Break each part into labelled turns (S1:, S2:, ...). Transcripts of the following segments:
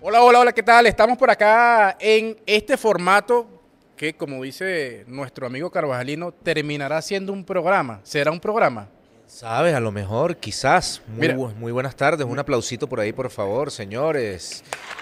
S1: Hola, hola, hola, ¿qué tal? Estamos por acá en este formato que, como dice nuestro amigo Carvajalino, terminará siendo un programa. ¿Será un programa?
S2: Sabes, a lo mejor, quizás.
S1: Mira,
S2: Muy buenas tardes. Un
S1: me-
S2: aplausito por ahí, por favor, señores.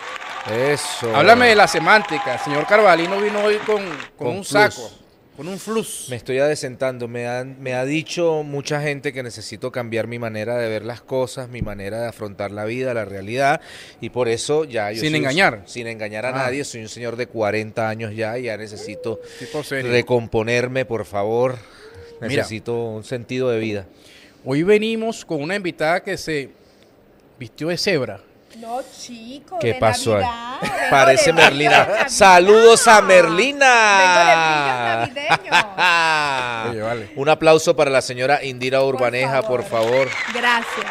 S2: Eso.
S1: háblame de la semántica. El señor Carvajalino vino hoy con
S2: Con
S1: un saco,
S2: plus.
S1: con un
S2: Me
S1: flux.
S2: estoy adesentando. Me ha dicho mucha gente que necesito cambiar mi manera de ver las cosas, mi manera de afrontar la vida, la realidad. Y por eso ya yo
S1: Sin
S2: soy
S1: engañar.
S2: sin engañar a
S1: Ah,
S2: nadie. Soy un señor de 40 años ya y ya necesito
S1: tipo serio.
S2: recomponerme, por favor.
S1: Mira,
S2: Necesito un sentido de vida.
S1: hoy venimos con una invitada que se vistió de cebra.
S3: No, chico,
S2: ¿Qué
S3: de
S2: pasó ahí?
S3: Navidad. Vengo
S2: Parece
S3: de brillos
S2: Merlina. Saludos a
S3: navideños.
S2: Merlina.
S3: Vengo de brillos navideños.
S1: Oye, vale.
S2: Un aplauso para la señora Indira Urbaneja, por favor.
S3: Gracias.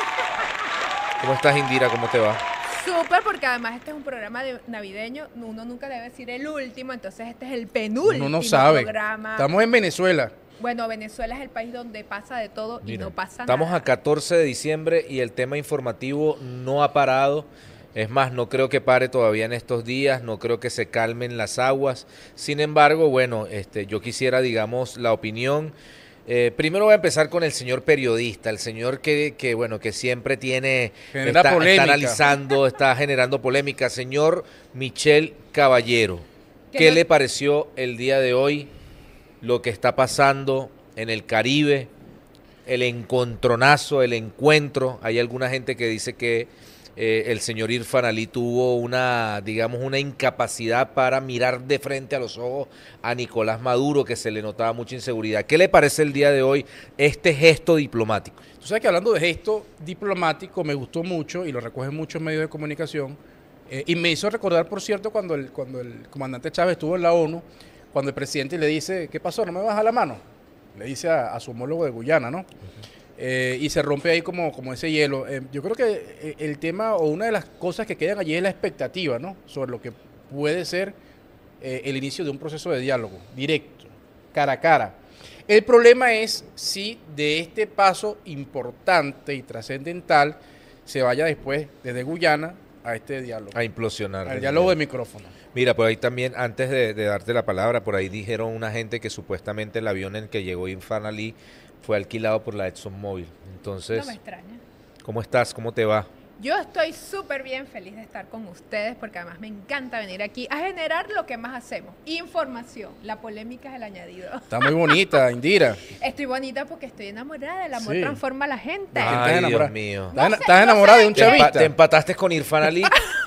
S2: ¿Cómo estás, Indira? ¿Cómo te va?
S3: Súper, porque además este es un programa navideño. Uno nunca debe decir el último, entonces este es el penúltimo
S1: Uno no sabe.
S3: programa.
S1: Estamos en Venezuela.
S3: Bueno, Venezuela es el país donde pasa de todo y
S2: Mira,
S3: no pasa
S2: estamos
S3: nada.
S2: a 14 de diciembre y el tema informativo no ha parado. Es más, no creo que pare todavía en estos días, no creo que se calmen las aguas. Sin embargo, bueno, yo quisiera, digamos, la opinión. Primero voy a empezar con el señor periodista, el señor bueno, que siempre
S1: Genera
S2: está
S1: polémica.
S2: analizando, está generando polémica. Señor Michel Caballero,
S3: Que
S2: ¿qué
S3: no-
S2: le pareció el día de hoy lo que está pasando en el Caribe, el encontronazo, el encuentro? Hay alguna gente que dice que el señor Irfan Ali tuvo digamos, una incapacidad para mirar de frente a los ojos a Nicolás Maduro, que se le notaba mucha inseguridad. ¿Qué le parece el día de hoy este gesto diplomático?
S1: Tú sabes que hablando de gesto diplomático me gustó mucho y lo recogen muchos medios de comunicación y me hizo recordar, por cierto, cuando el comandante Chávez estuvo en la ONU, cuando el presidente le dice, ¿qué pasó? ¿No me baja la mano? Le dice a su homólogo de Guyana, ¿no? Y se rompe ahí como ese hielo. Yo creo que el tema o una de las cosas que quedan allí es la expectativa, ¿no? Sobre lo que puede ser el inicio de un proceso de diálogo directo, cara a cara. El problema es si de este paso importante y trascendental se vaya después desde Guyana a este diálogo,
S2: A implosionar.
S1: al diálogo de micrófono.
S2: Mira, por ahí también, antes de darte la palabra, por ahí dijeron una gente que supuestamente el avión en el que llegó Irfan Ali fue alquilado por la ExxonMobil.
S3: No
S2: Entonces,
S3: me extraña.
S2: ¿cómo estás? ¿Cómo te va?
S3: Yo estoy súper bien, feliz de estar con ustedes porque además me encanta venir aquí a generar lo que más hacemos, información. La polémica es el añadido.
S1: Está muy bonita, Indira.
S3: Estoy bonita porque estoy enamorada, el amor
S1: Sí.
S3: transforma a la gente.
S1: ¿De quién estás
S2: Ay,
S1: enamorada?
S2: Dios mío.
S3: No sé,
S1: ¿Estás
S3: no
S1: enamorada
S3: sé
S1: de un
S3: de
S2: ¿Te,
S3: qué.
S1: chavista?
S2: te empataste con Irfan Ali?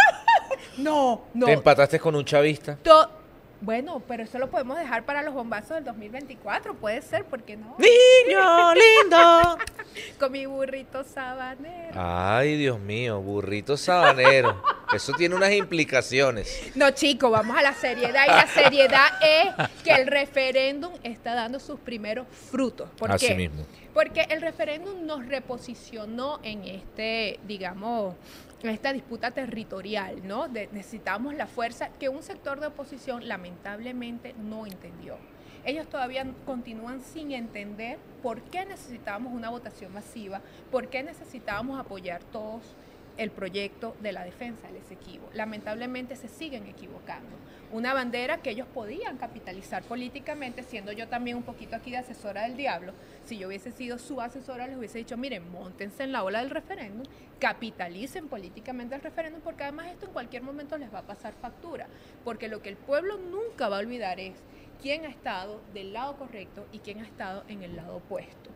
S3: No,
S2: ¿Te empataste con un chavista?
S3: Bueno, pero eso lo podemos dejar para los bombazos del 2024, puede ser, ¿por qué no?
S2: Niño lindo.
S3: Con mi burrito sabanero.
S2: Ay, Dios mío, burrito sabanero. Eso tiene unas implicaciones.
S3: No, chico, vamos a la seriedad. Y la seriedad es que el referéndum está dando sus primeros frutos. ¿Por
S2: Así
S3: qué?
S2: mismo.
S3: Porque el referéndum nos reposicionó en digamos, en esta disputa territorial, ¿no? Necesitamos la fuerza que un sector de oposición lamentablemente no entendió. Ellos todavía continúan sin entender por qué necesitábamos una votación masiva, por qué necesitábamos apoyar todos el proyecto de la defensa del Esequibo. Lamentablemente se siguen equivocando. Una bandera que ellos podían capitalizar políticamente, siendo yo también un poquito aquí de asesora del diablo. Si yo hubiese sido su asesora, les hubiese dicho, miren, móntense en la ola del referéndum, capitalicen políticamente el referéndum, porque además esto en cualquier momento les va a pasar factura. Porque lo que el pueblo nunca va a olvidar es quién ha estado del lado correcto y quién ha estado en el lado opuesto.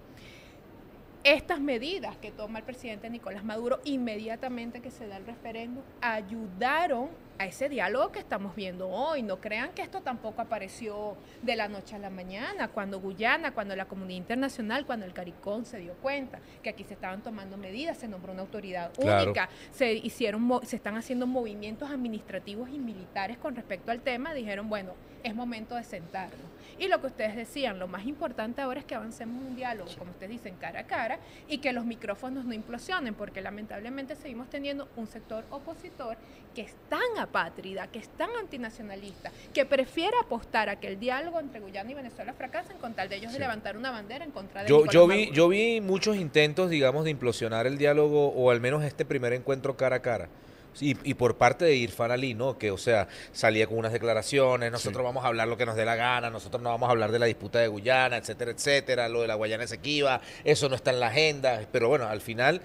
S3: Estas medidas que toma el presidente Nicolás Maduro inmediatamente que se da el referéndum ayudaron a ese diálogo que estamos viendo hoy. No crean que esto tampoco apareció de la noche a la mañana, cuando Guyana, cuando la comunidad internacional, cuando el CARICOM se dio cuenta que aquí se estaban tomando medidas, se nombró una autoridad única, se están haciendo movimientos administrativos y militares con respecto al tema, dijeron, bueno, es momento de sentarnos. Y lo que ustedes decían, lo más importante ahora es que avancemos un diálogo, como ustedes dicen, cara a cara, y que los micrófonos no implosionen, porque lamentablemente seguimos teniendo un sector opositor que es tan apátrida, que es tan antinacionalista, que prefiere apostar a que el diálogo entre Guyana y Venezuela fracasen con tal de ellos de levantar una bandera en contra de Nicolás Maduro.
S2: Yo vi muchos intentos, digamos, de implosionar el diálogo o al menos este primer encuentro cara a cara. Y por parte de Irfan Ali, ¿no? Que, o sea, salía con unas declaraciones, nosotros vamos a hablar lo que nos dé la gana, nosotros no vamos a hablar de la disputa de Guyana, etcétera, etcétera, lo de la Guayana Esequiba, eso no está en la agenda, pero bueno, al final,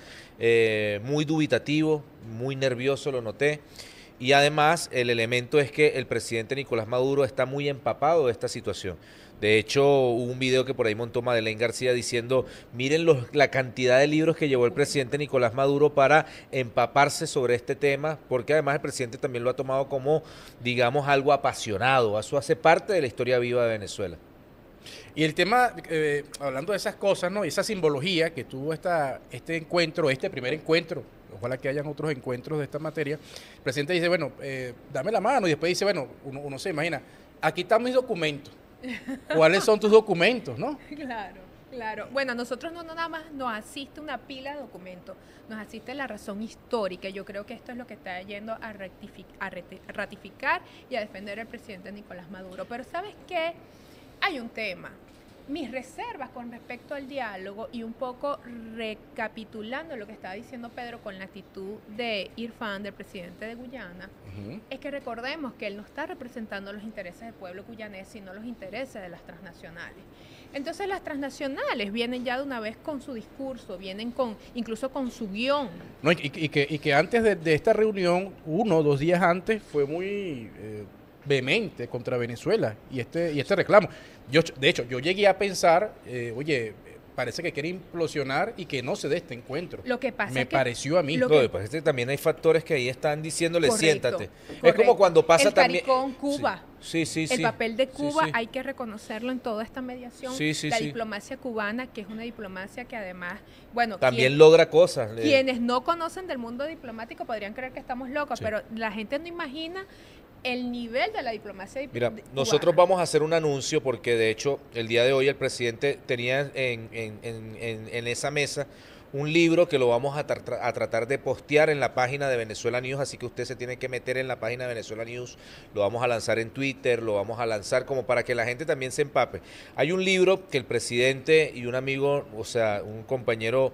S2: muy dubitativo, muy nervioso, lo noté. Y además, el elemento es que el presidente Nicolás Maduro está muy empapado de esta situación. De hecho, hubo un video que por ahí montó Madeleine García diciendo, miren la cantidad de libros que llevó el presidente Nicolás Maduro para empaparse sobre este tema, porque además el presidente también lo ha tomado como, digamos, algo apasionado. Eso hace parte de la historia viva de Venezuela.
S1: Y el tema, hablando de esas cosas, ¿no? Y esa simbología que tuvo este encuentro, este primer encuentro, ojalá que hayan otros encuentros de esta materia, el presidente dice, bueno, dame la mano, y después dice, bueno, uno se imagina, aquí están mis documentos. ¿Cuáles son tus documentos, no?
S3: Claro, claro. Bueno, a nosotros no nada más nos asiste una pila de documentos, nos asiste la razón histórica. Yo creo que esto es lo que está yendo a ratificar y a defender el presidente Nicolás Maduro. Pero ¿sabes qué? Hay un tema. Mis reservas con respecto al diálogo y un poco recapitulando lo que estaba diciendo Pedro con la actitud de Irfan, del presidente de Guyana, es que recordemos que él no está representando los intereses del pueblo guyanés, sino los intereses de las transnacionales. Entonces las transnacionales vienen ya de una vez con su discurso, vienen incluso con su guión.
S1: No, y que antes de esta reunión, 1 o 2 días antes, fue muy vehemente contra Venezuela y este reclamo. De hecho, yo llegué a pensar, oye, parece que quiere implosionar y que no se dé este encuentro.
S3: Lo que pasa
S1: me pareció a mí.
S2: No, pues también hay factores que ahí están diciéndole,
S3: correcto,
S2: siéntate.
S3: Correcto.
S2: Es como cuando pasa
S3: el
S2: también...
S3: CARICOM Cuba.
S2: Sí.
S3: El papel de Cuba
S2: sí.
S3: hay que reconocerlo en toda esta mediación. La diplomacia cubana, que es una diplomacia que además, bueno,
S2: también logra cosas.
S3: Quienes no conocen del mundo diplomático podrían creer que estamos locos, pero la gente no imagina el nivel de la diplomacia
S2: Mira, nosotros vamos a hacer un anuncio porque de hecho el día de hoy el presidente tenía en esa mesa un libro que lo vamos a tratar de postear en la página de Venezuela News, así que usted se tiene que meter en la página de Venezuela News, lo vamos a lanzar en Twitter, lo vamos a lanzar como para que la gente también se empape. Hay un libro que el presidente y un amigo, o sea, un compañero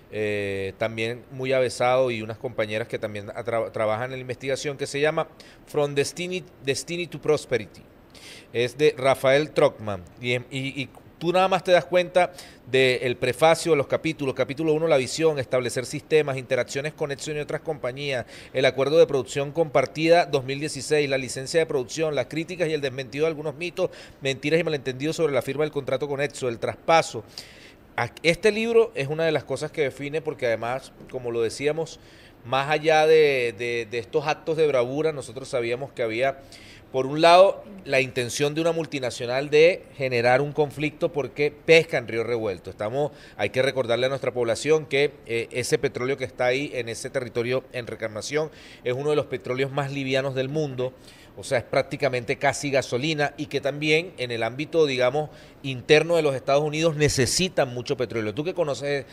S2: también muy avesado y unas compañeras que también trabajan en la investigación, que se llama From Destiny to Prosperity. Es de Rafael Trockman y tú nada más te das cuenta del prefacio de los capítulos. Capítulo 1, la visión, establecer sistemas, interacciones con Exxon y otras compañías, el acuerdo de producción compartida 2016, la licencia de producción, las críticas y el desmentido de algunos mitos, mentiras y malentendidos sobre la firma del contrato con Exxon, el traspaso. Este libro es una de las cosas que define, porque además, como lo decíamos, más allá de estos actos de bravura, nosotros sabíamos que había, por un lado, la intención de una multinacional de generar un conflicto porque pesca en río revuelto. Hay que recordarle a nuestra población que ese petróleo que está ahí en ese territorio en Encarnación es uno de los petróleos más livianos del mundo. O sea, es prácticamente casi gasolina y que también en el ámbito, digamos, interno de los Estados Unidos necesitan mucho petróleo. Tú que conoces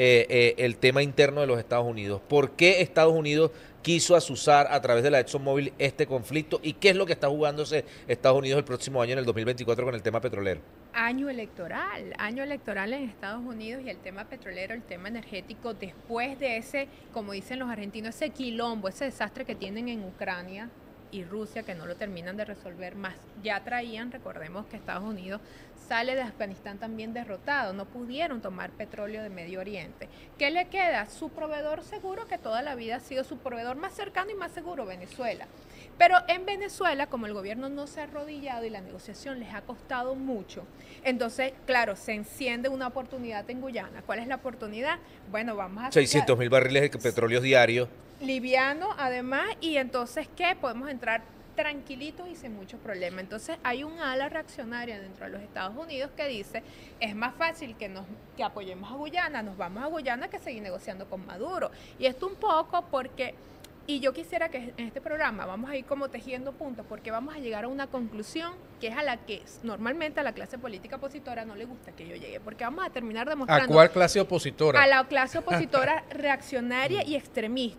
S2: el tema interno de los Estados Unidos, ¿por qué Estados Unidos quiso azuzar a través de la ExxonMobil este conflicto y qué es lo que está jugándose Estados Unidos el próximo año, en el 2024, con el tema petrolero?
S3: Año electoral en Estados Unidos y el tema petrolero, el tema energético, después de ese, como dicen los argentinos, ese quilombo, ese desastre que tienen en Ucrania y Rusia, que no lo terminan de resolver más. Ya traían, recordemos que Estados Unidos sale de Afganistán también derrotado, no pudieron tomar petróleo de Medio Oriente. ¿Qué le queda? Su proveedor seguro, que toda la vida ha sido su proveedor más cercano y más seguro, Venezuela. Pero en Venezuela, como el gobierno no se ha arrodillado y la negociación les ha costado mucho, entonces, claro, se enciende una oportunidad en Guyana. ¿Cuál es la oportunidad? Bueno, vamos a...
S2: 600.000 barriles de petróleo diarios.
S3: Liviano, además, y entonces, ¿qué? Podemos entrar tranquilitos y sin mucho problema. Entonces, hay un ala reaccionaria dentro de los Estados Unidos que dice, es más fácil que apoyemos a Guyana, nos vamos a Guyana, que seguir negociando con Maduro. Y esto un poco porque... Y yo quisiera que en este programa vamos a ir como tejiendo puntos, porque vamos a llegar a una conclusión que es a la que normalmente a la clase política opositora no le gusta que yo llegue, porque vamos a terminar demostrando...
S1: ¿A cuál clase opositora?
S3: A la clase opositora reaccionaria y extremista.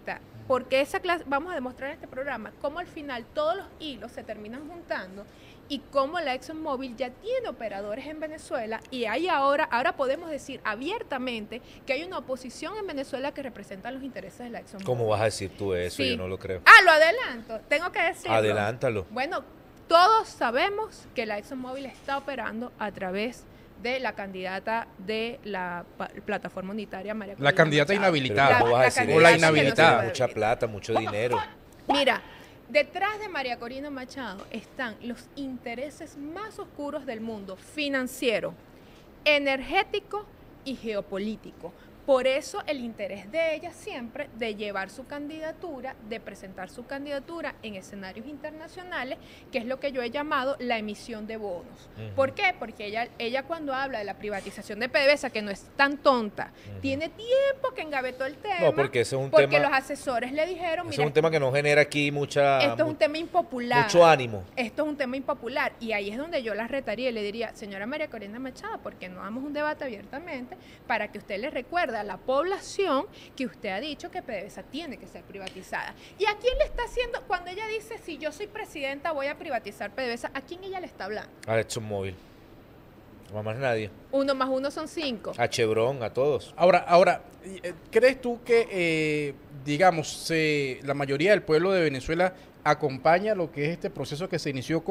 S3: porque esa clase, vamos a demostrar en este programa cómo al final todos los hilos se terminan juntando y cómo la ExxonMobil ya tiene operadores en Venezuela y hay ahora podemos decir abiertamente que hay una oposición en Venezuela que representa los intereses de la ExxonMobil.
S2: ¿Cómo vas a decir tú eso?
S3: Sí.
S2: Yo no lo creo.
S3: Lo adelanto, tengo que decirlo.
S2: Adelántalo.
S3: Bueno, todos sabemos que la ExxonMobil está operando a través de la candidata de la plataforma unitaria María Corina
S1: La candidata
S3: Machado.
S1: inhabilitada.
S2: Pero ¿cómo vas a decir
S3: candidata
S1: O la
S2: eso?
S1: inhabilitada.
S2: Tiene mucha plata, mucho dinero.
S3: Mira, detrás de María Corina Machado están los intereses más oscuros del mundo, financiero, energético y geopolítico. Por eso el interés de ella siempre de llevar su candidatura, de presentar su candidatura en escenarios internacionales, que es lo que yo he llamado la emisión de bonos. ¿Por qué? Porque ella cuando habla de la privatización de PDVSA, que no es tan tonta, tiene tiempo que engavetó el tema,
S2: No, porque ese es un
S3: porque
S2: tema,
S3: los asesores le dijeron,
S2: ese
S3: mira,
S2: es un tema que nos genera aquí
S3: esto es un tema impopular.
S2: mucho ánimo.
S3: Esto es un tema impopular y ahí es donde yo la retaría y le diría, señora María Corina Machado, ¿por qué no damos un debate abiertamente para que usted le recuerde a la población que usted ha dicho que PDVSA tiene que ser privatizada? ¿Y a quién le está haciendo, cuando ella dice, si yo soy presidenta voy a privatizar PDVSA, a quién ella le está hablando?
S2: A ExxonMobil. No a más nadie.
S3: 1 más 1 son 5.
S2: A Chevron, a todos.
S1: Ahora, ¿crees tú que, digamos, la mayoría del pueblo de Venezuela acompaña lo que es este proceso que se inició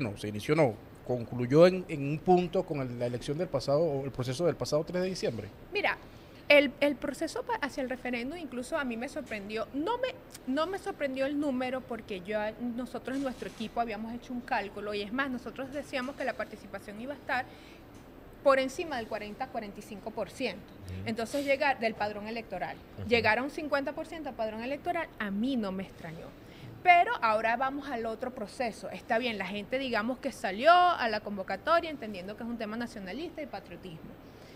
S1: concluyó en un punto con la elección del pasado, o el proceso del pasado 3 de diciembre?
S3: Mira, el proceso hacia el referéndum incluso a mí me sorprendió. No me sorprendió el número porque nosotros en nuestro equipo habíamos hecho un cálculo y es más, nosotros decíamos que la participación iba a estar por encima del 40-45%. Entonces llegar del padrón electoral, llegar a un 50% al padrón electoral, a mí no me extrañó. Pero ahora vamos al otro proceso. Está bien, la gente digamos que salió a la convocatoria entendiendo que es un tema nacionalista y patriotismo.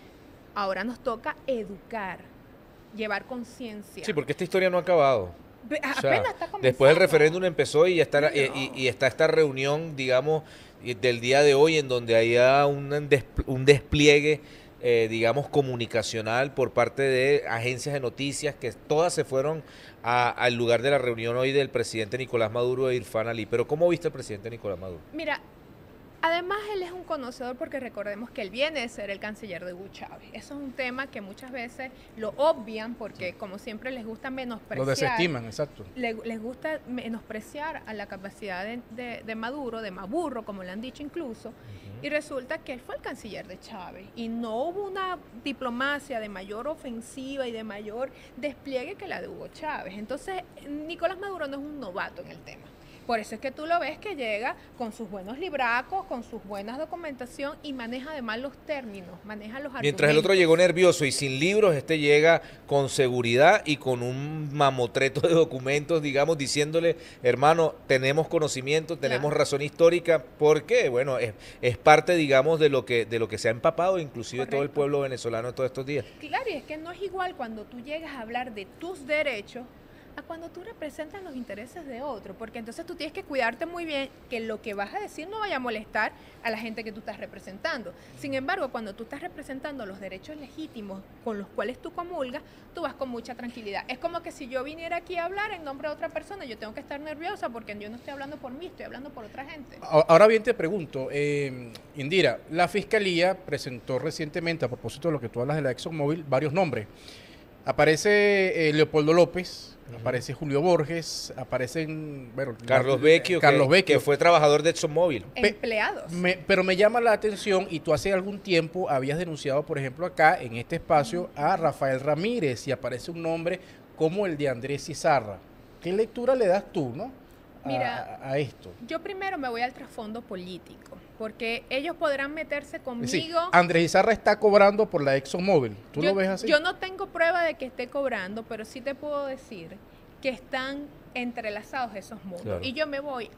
S3: Ahora nos toca educar, llevar conciencia.
S2: Sí, porque esta historia no ha acabado. O sea,
S3: Apenas está comenzando.
S2: después del referéndum empezó y ya está,
S3: No.
S2: y está esta reunión, digamos, del día de hoy en donde haya un despliegue, digamos, comunicacional por parte de agencias de noticias que todas se fueron al lugar de la reunión hoy del presidente Nicolás Maduro e Irfan Ali. Pero ¿cómo viste al presidente Nicolás Maduro?
S3: Mira, además él es un conocedor porque recordemos que él viene de ser el canciller de Hugo Chávez. Eso es un tema que muchas veces lo obvian porque como siempre les gusta menospreciar.
S1: Lo desestiman, exacto.
S3: Les gusta menospreciar a la capacidad de Maduro, de Maburro, como le han dicho incluso, y resulta que él fue el canciller de Chávez y no hubo una diplomacia de mayor ofensiva y de mayor despliegue que la de Hugo Chávez. Entonces, Nicolás Maduro no es un novato en el tema. Por eso es que tú lo ves que llega con sus buenos libracos, con sus buenas documentación y maneja además los términos, maneja los argumentos.
S2: Mientras el otro llegó nervioso y sin libros, este llega con seguridad y con un mamotreto de documentos, digamos, diciéndole, hermano, tenemos conocimiento, tenemos razón histórica. ¿Por qué? Bueno, es parte, digamos, de lo que se ha empapado inclusive todo el pueblo venezolano en todos estos días.
S3: Claro, y es que no es igual cuando tú llegas a hablar de tus derechos a cuando tú representas los intereses de otro, porque entonces tú tienes que cuidarte muy bien que lo que vas a decir no vaya a molestar a la gente que tú estás representando. Sin embargo, cuando tú estás representando los derechos legítimos con los cuales tú comulgas, tú vas con mucha tranquilidad. Es como que si yo viniera aquí a hablar en nombre de otra persona, yo tengo que estar nerviosa porque yo no estoy hablando por mí, estoy hablando por otra gente.
S1: Ahora bien te pregunto, Indira, la Fiscalía presentó recientemente, a propósito de lo que tú hablas de la ExxonMobil, varios nombres. Aparece Leopoldo López, aparece Julio Borges, aparecen, bueno,
S2: Carlos Vecchio, que fue trabajador de ExxonMobil.
S3: Empleados.
S1: Pero me llama la atención, y tú hace algún tiempo habías denunciado, por ejemplo, acá en este espacio, a Rafael Ramírez, y aparece un nombre como el de Andrés Cizarra. ¿Qué lectura le das tú, no?
S3: Mira,
S1: a esto.
S3: Yo primero me voy al trasfondo político, porque ellos podrán meterse conmigo.
S1: Sí, Andrés Cizarra está cobrando por la ExxonMobil. ¿Tú lo ves así?
S3: Yo no tengo prueba de que esté cobrando, pero sí te puedo decir que están entrelazados esos mundos.
S2: Claro.
S3: Y yo me voy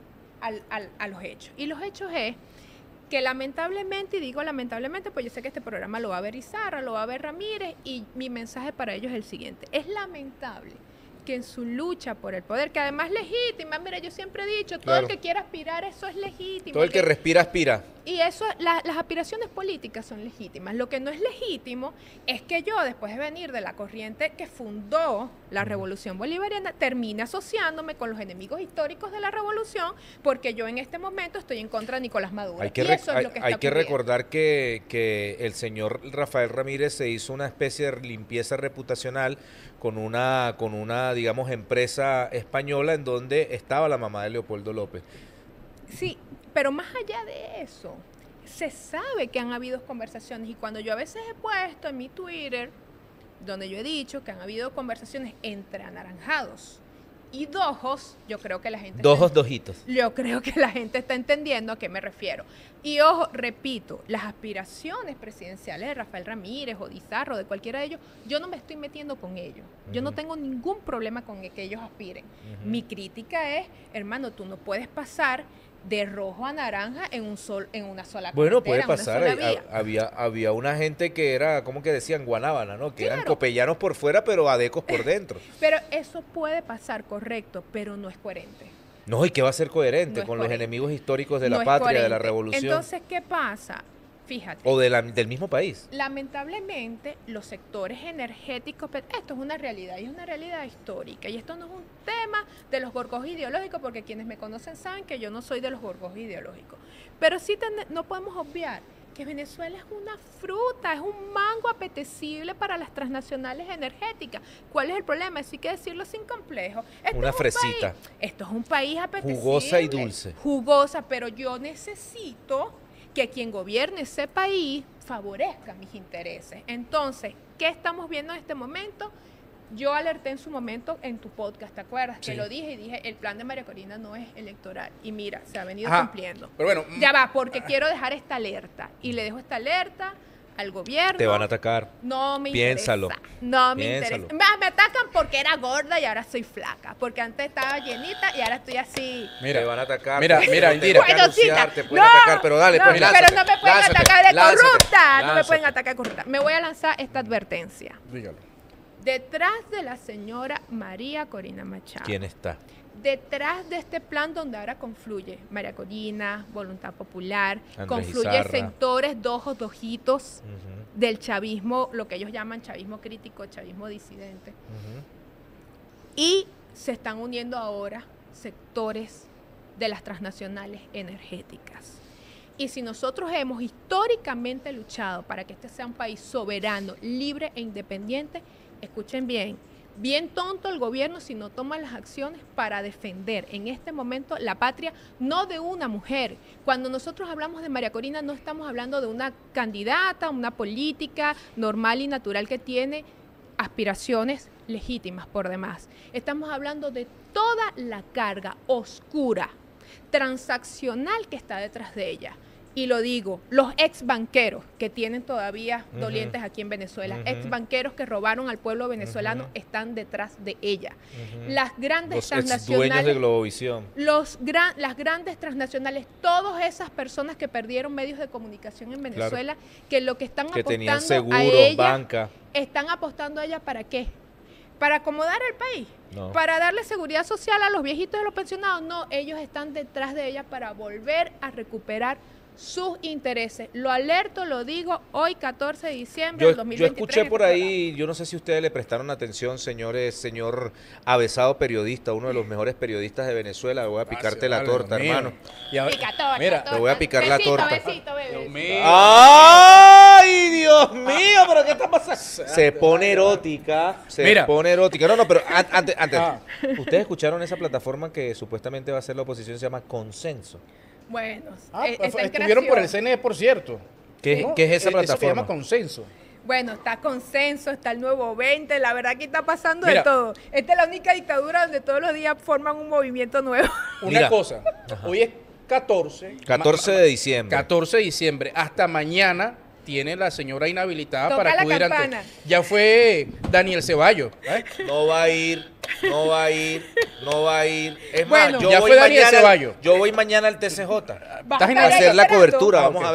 S3: a los hechos. Y los hechos es que lamentablemente, y digo lamentablemente, pues yo sé que este programa lo va a ver Cizarra, lo va a ver Ramírez, y mi mensaje para ellos es el siguiente. Es lamentable que en su lucha por el poder, que además es legítima, mira, yo siempre he dicho, todo
S2: Claro.
S3: el que quiera aspirar, eso es legítimo.
S2: Todo el que respira aspira.
S3: Y eso, las aspiraciones políticas son legítimas. Lo que no es legítimo es que yo, después de venir de la corriente que fundó la Revolución Bolivariana, termine asociándome con los enemigos históricos de la revolución, porque yo en este momento estoy en contra de Nicolás Maduro.
S2: Hay que,
S3: Y eso es lo que está
S2: hay que
S3: ocurriendo.
S2: recordar que el señor Rafael Ramírez se hizo una especie de limpieza reputacional con una digamos, empresa española en donde estaba la mamá de Leopoldo López.
S3: Sí, pero más allá de eso, se sabe que han habido conversaciones y cuando yo a veces he puesto en mi Twitter, donde yo he dicho que han habido conversaciones entre anaranjados y dojos, yo creo que la gente...
S2: Dojitos.
S3: Yo creo que la gente está entendiendo a qué me refiero. Y ojo, repito, las aspiraciones presidenciales de Rafael Ramírez o de Izarro, de cualquiera de ellos, yo no me estoy metiendo con ellos. Yo no tengo ningún problema con que ellos aspiren. Mi crítica es, hermano, tú no puedes pasar de rojo a naranja en una sola
S2: Bueno,
S3: carretera,
S2: puede
S3: en una
S2: pasar.
S3: sola vía.
S2: Había una gente que era, ¿cómo que decían? Guanábana, ¿no? Que eran
S3: Claro.
S2: copellanos por fuera, pero adecos por dentro.
S3: Pero eso puede pasar, correcto, pero no es coherente.
S2: No, ¿y qué va a ser coherente
S3: No es
S2: con los
S3: coherente.
S2: enemigos históricos de
S3: No
S2: la
S3: es
S2: patria, de la
S3: coherente.
S2: revolución?
S3: Entonces, ¿qué pasa? Fíjate.
S2: O del mismo país.
S3: Lamentablemente, los sectores energéticos, esto es una realidad y es una realidad histórica. Y esto no es un tema de los gorgos ideológicos, porque quienes me conocen saben que yo no soy de los gorgos ideológicos. Pero sí no podemos obviar que Venezuela es una fruta, es un mango apetecible para las transnacionales energéticas. ¿Cuál es el problema? Eso hay que decirlo sin complejo.
S2: Una fresita.
S3: Esto es un país apetecible.
S2: Jugosa y dulce.
S3: Jugosa, pero yo necesito que quien gobierne ese país favorezca mis intereses. Entonces, ¿qué estamos viendo en este momento? Yo alerté en su momento en tu podcast, ¿te acuerdas?
S1: Sí.
S3: Que lo dije y dije, el plan de María Corina no es electoral. Y mira, se ha venido
S1: Ajá.
S3: cumpliendo.
S1: Pero bueno,
S3: Ya va, porque quiero dejar esta alerta. Y le dejo esta alerta al gobierno.
S2: Te van a atacar.
S3: No me
S2: Piénsalo.
S3: interesa. No me
S2: Piénsalo.
S3: interesa. Me atacan porque era gorda y ahora soy flaca. Porque antes estaba llenita y ahora estoy así.
S2: Te van a atacar.
S1: Mira,
S2: te
S1: mira,
S2: pueden
S1: Indira.
S2: anunciar, te pueden
S3: No,
S2: atacar, pero dale,
S3: no,
S2: pues
S3: pero
S2: lánzate,
S3: no me pueden
S2: lánzate,
S3: atacar de
S2: lánzate,
S3: corrupta. No me
S2: lánzate.
S3: pueden atacar de corrupta. Me voy a lanzar esta advertencia.
S1: dígalo.
S3: Detrás de la señora María Corina Machado.
S2: ¿Quién está?
S3: Detrás de este plan donde ahora confluye María Corina, Voluntad Popular,
S2: Andrés
S3: confluye
S2: Izarra.
S3: sectores dojitos
S2: Ujú,
S3: del chavismo, lo que ellos llaman chavismo crítico, chavismo disidente.
S2: ujú.
S3: Y se están uniendo ahora sectores de las transnacionales energéticas. Y si nosotros hemos históricamente luchado para que este sea un país soberano, libre e independiente, escuchen bien tonto el gobierno si no toma las acciones para defender en este momento la patria, no de una mujer. Cuando nosotros hablamos de María Corina, no estamos hablando de una candidata, una política normal y natural que tiene aspiraciones legítimas por demás. Estamos hablando de toda la carga oscura, transaccional que está detrás de ella. Y lo digo, los ex banqueros que tienen todavía
S2: Ujú.
S3: dolientes aquí en Venezuela,
S2: Ujú.
S3: ex banqueros que robaron al pueblo venezolano,
S2: Ujú.
S3: están detrás de ella.
S2: Ujú.
S3: Las grandes
S2: Los ex dueños de
S3: transnacionales,
S2: Globovisión.
S3: las grandes transnacionales, todas esas personas que perdieron medios de comunicación en Venezuela, que lo que están
S2: Que tenían
S3: apostando a
S2: seguros,
S3: ella,
S2: banca.
S3: están apostando a ella ¿para qué? ¿Para acomodar al país?
S2: No.
S3: ¿Para darle seguridad social a los viejitos y a los pensionados? No, ellos están detrás de ella para volver a recuperar sus intereses. Lo alerto, lo digo, hoy 14 de diciembre del
S2: Yo
S3: 2023.
S2: escuché por
S3: en este
S2: ahí, yo no sé si ustedes le prestaron atención, señor avesado periodista, uno de los mejores periodistas de Venezuela. Voy a picarte la
S1: Vale,
S2: torta,
S1: Dios mío.
S2: hermano.
S1: Y ahora-
S3: programa. Pica torta,
S1: mira,
S3: torta.
S2: te voy a picar la
S3: Besito,
S2: torta.
S3: besito, bebé.
S1: Dios mío.
S2: ¡Ay, Dios mío! ¿Pero qué está pasando? Se pone erótica.
S1: Mira.
S2: Pone erótica. No, pero antes.
S1: Ah.
S2: ¿Ustedes escucharon esa plataforma que supuestamente va a ser la oposición? Se llama Consenso.
S3: Bueno,
S1: Pues,
S3: está en
S1: estuvieron por el
S3: creación.
S1: CNE, por cierto.
S2: ¿Qué es esa
S1: Eso se
S2: plataforma?
S1: llama consenso.
S3: Bueno, está Consenso, está el Nuevo 20, la verdad que está pasando
S1: Mira.
S3: de todo. Esta es la única dictadura donde todos los días forman un movimiento nuevo.
S1: Una
S2: Mira.
S1: cosa, hoy es 14.
S2: 14 de diciembre.
S1: 14 de diciembre. Hasta mañana tiene la señora inhabilitada
S3: Toca
S1: para
S3: la
S1: acudir ante.
S3: campana.
S1: Ya fue Daniel Ceballos. ¿eh?
S2: No va a ir, no va a ir, no va a ir. Es
S3: Bueno.
S2: más, yo
S1: Ya
S2: voy
S1: fue Daniel
S2: mañana,
S1: Ceballos.
S2: yo voy mañana al TCJ
S3: Vas
S1: Estás
S3: a
S1: en
S3: estar
S2: a hacer la
S3: esperando.
S2: cobertura,
S1: Ah,
S2: vamos
S1: ok.
S2: a ver.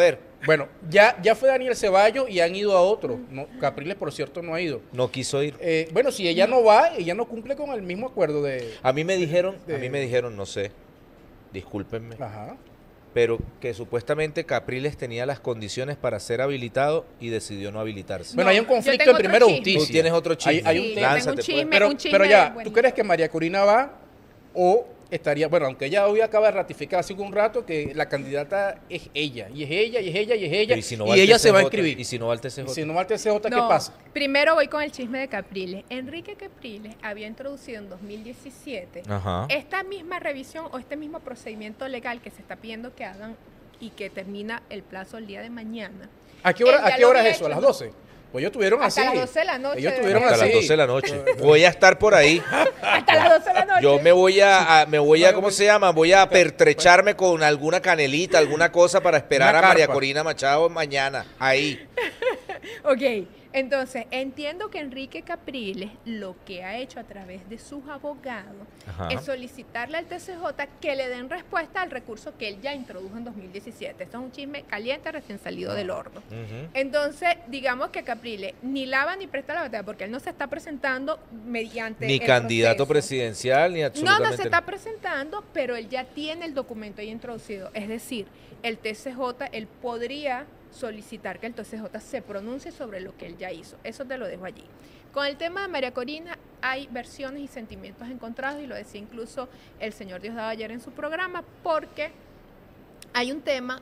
S1: Bueno, ya fue Daniel Ceballos y han ido a otro. No, Capriles, por cierto, no ha ido.
S2: No quiso ir.
S1: Bueno, si ella no va, ella no cumple con el mismo acuerdo de...
S2: A mí me dijeron, no sé, discúlpenme,
S1: Ajá.
S2: pero que supuestamente Capriles tenía las condiciones para ser habilitado y decidió no habilitarse.
S1: Bueno, hay un
S3: yo
S1: conflicto
S3: tengo
S1: en
S3: otro
S1: primera
S3: chisme.
S1: justicia.
S2: Tú tienes otro chisme.
S1: Hay un
S3: Sí,
S1: tema.
S3: tengo
S2: Lánzate,
S3: un
S2: pues.
S3: chisme,
S1: Pero,
S3: un chisme
S1: pero ya,
S3: bueno.
S1: ¿tú crees que María Corina va o estaría, bueno, aunque ella hoy acaba de ratificar hace un rato que la candidata es ella, y es ella, y es ella, y es ella,
S2: Pero
S1: y,
S2: no va al
S1: ella se va a
S2: TCJ?
S1: inscribir.
S2: ¿Y si no va al TCJ?
S1: Y si no va al TCJ, ¿qué
S3: No,
S1: pasa?
S3: primero voy con el chisme de Capriles. Enrique Capriles había introducido en 2017
S2: Ajá.
S3: esta misma revisión o este mismo procedimiento legal que se está pidiendo que hagan y que termina el plazo el día de mañana.
S1: ¿A qué hora,
S3: Él ya
S1: ¿a qué
S3: lo
S1: hora
S3: había
S1: es eso? ¿A
S3: hecho,
S1: las
S3: ¿no?
S1: 12? Pues ellos tuvieron
S3: Hasta
S1: así.
S3: las 12 de la noche.
S1: Ellos
S3: de
S1: tuvieron
S3: verdad.
S2: Hasta las
S1: así.
S2: 12 de la noche. Voy a estar por ahí.
S3: Hasta las 12 de la noche.
S2: Yo me voy a ¿cómo se llama? Voy a pertrecharme con alguna canelita, alguna cosa para esperar
S1: Una
S2: a María
S1: carpa.
S2: Corina Machado mañana. Ahí.
S3: Ok, entonces entiendo que Enrique Capriles lo que ha hecho a través de sus abogados
S2: Ajá.
S3: es solicitarle al TCJ que le den respuesta al recurso que él ya introdujo en 2017. Esto es un chisme caliente recién salido del horno.
S2: Ujú.
S3: Entonces, digamos que Capriles ni lava ni presta la batalla porque él no se está presentando mediante
S2: Ni
S3: el
S2: candidato
S3: proceso.
S2: presidencial, ni
S3: No,
S2: absolutamente
S3: no se está presentando, pero él ya tiene el documento ahí introducido. Es decir, el TCJ, él podría solicitar que el TCJ se pronuncie sobre lo que él ya hizo. Eso te lo dejo allí. Con el tema de María Corina hay versiones y sentimientos encontrados y lo decía incluso el señor Diosdado ayer en su programa porque hay un tema,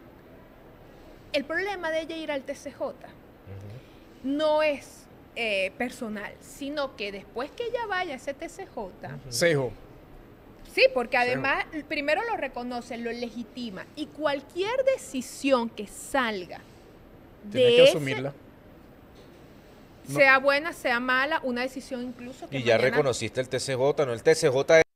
S3: el problema de ella ir al TCJ no es personal, sino que después que ella vaya a ese TCJ,
S1: Cejo.
S3: sí, porque además primero lo reconoce, lo legitima y cualquier decisión que salga
S1: Tiene
S3: de
S1: que
S3: ese,
S1: asumirla. No.
S3: sea buena, sea mala, una decisión incluso que
S2: Y ya
S3: mañana-
S2: reconociste el TCJ, no el TCJ es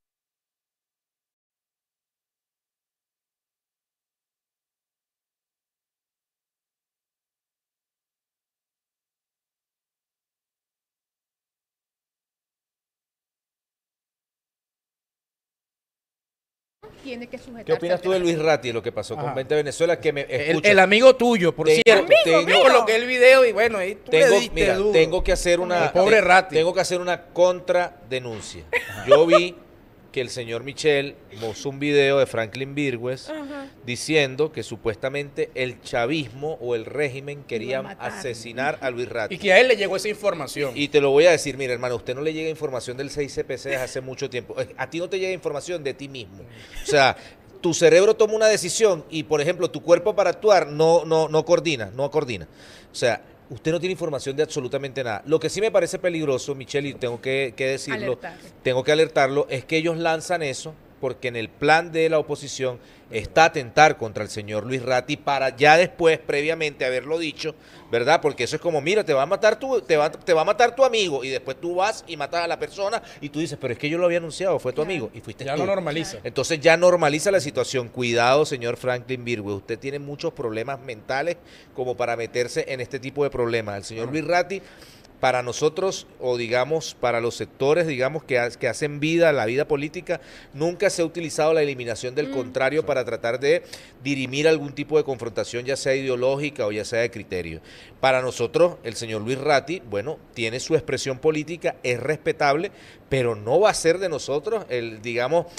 S3: tiene que sujetarse.
S2: ¿Qué opinas tú de Luis Ratti, lo que pasó con
S1: Ajá.
S2: 20 Venezuela? Que me escucha,
S1: El amigo tuyo, por
S2: Tengo-
S1: cierto.
S2: tengo-
S1: Yo coloqué el video y bueno, ahí tú le diste
S2: mira,
S1: duro.
S2: tengo que hacer una
S1: El pobre Ratti.
S2: tengo que hacer una contradenuncia. Yo vi que el señor Michel mostró un video de Franklin Virgües
S3: Ajá.
S2: diciendo que supuestamente el chavismo o el régimen querían
S3: matar.
S2: asesinar a Luis Ratti.
S1: Y que a él le llegó esa información.
S2: Y te lo voy a decir, mira, hermano, a usted no le llega información del 6CPC desde hace mucho tiempo. A ti no te llega información de ti mismo. O sea, tu cerebro toma una decisión y, por ejemplo, tu cuerpo para actuar no coordina. O sea, usted no tiene información de absolutamente nada. Lo que sí me parece peligroso, Michelle, y tengo que decirlo,
S3: Alertarlo.
S2: tengo que alertarlo, es que ellos lanzan eso porque en el plan de la oposición está atentar contra el señor Luis Ratti para ya después, previamente, haberlo dicho, ¿verdad? Porque eso es como, mira, te va a matar tu amigo y después tú vas y matas a la persona y tú dices, pero es que yo lo había anunciado, fue tu
S3: Claro.
S2: amigo y fuiste
S1: Ya
S2: tú.
S1: lo normaliza.
S2: Entonces ya normaliza la situación. Cuidado, señor Franklin Virgües. Usted tiene muchos problemas mentales como para meterse en este tipo de problemas. El señor Luis Ratti, para nosotros, o digamos, para los sectores, digamos, que hacen vida, la vida política, nunca se ha utilizado la eliminación del contrario para tratar de dirimir algún tipo de confrontación, ya sea ideológica o ya sea de criterio. Para nosotros, el señor Luis Ratti, bueno, tiene su expresión política, es respetable, pero no va a ser de nosotros, digamos,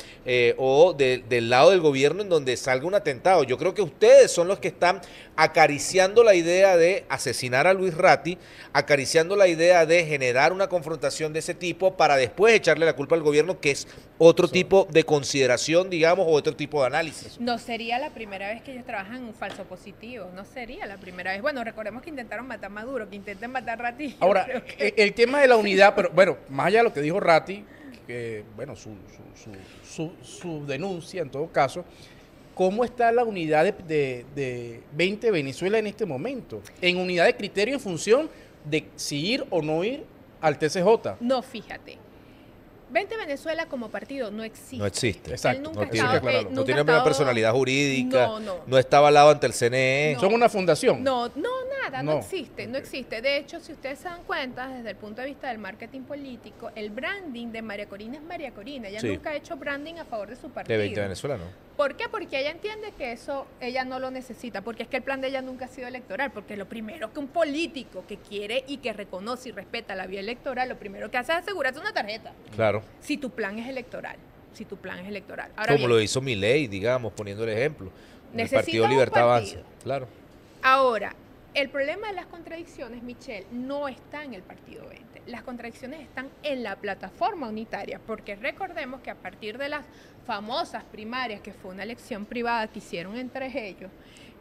S2: del lado del gobierno en donde salga un atentado. Yo creo que ustedes son los que están acariciando la idea de asesinar a Luis Ratti, acariciando la idea de generar una confrontación de ese tipo para después echarle la culpa al gobierno, que es otro tipo de consideración, digamos, o otro tipo de análisis.
S3: No sería la primera vez que ellos trabajan en un falso positivo, no sería la primera vez. Bueno, recordemos que intentaron matar a Maduro, que intenten matar a Ratti.
S1: Ahora, el tema de la unidad, pero bueno, más allá de lo que dijo Ratti, que bueno, su denuncia en todo caso, ¿cómo está la unidad de 20 Venezuela en este momento? En unidad de criterio en función de si ir o no ir al TCJ.
S3: No, fíjate. 20 Venezuela como partido no existe.
S2: No existe.
S1: Exacto.
S3: Él nunca
S2: No
S3: ha
S2: tiene,
S3: estado-
S1: aclararlo.
S3: nunca
S2: no
S3: ha
S2: tiene una
S3: estado-
S2: personalidad jurídica,
S3: No, no.
S2: no está avalado ante el CNE.
S3: No.
S1: Son una fundación.
S3: No, nada, no existe, no existe. De hecho, si ustedes se dan cuenta, desde el punto de vista del marketing político, el branding de María Corina es María Corina. Ella nunca ha hecho branding a favor de su partido.
S2: De 20 Venezuela, ¿no?
S3: ¿Por qué? Porque ella entiende que eso ella no lo necesita, porque es que el plan de ella nunca ha sido electoral, porque lo primero que un político que quiere y que reconoce y respeta la vía electoral, lo primero que hace es asegurarse una tarjeta.
S2: Claro.
S3: Si tu plan es electoral. Ahora
S2: Como
S3: bien,
S2: lo hizo Milei, digamos, poniendo el ejemplo. El
S3: necesita
S2: Partido
S3: un
S2: Libertad
S3: partido.
S2: Avanza. Claro.
S3: Ahora, el problema de las contradicciones, Michelle, no está en el Partido 20. Las contradicciones están en la plataforma unitaria, porque recordemos que a partir de las famosas primarias, que fue una elección privada que hicieron entre ellos,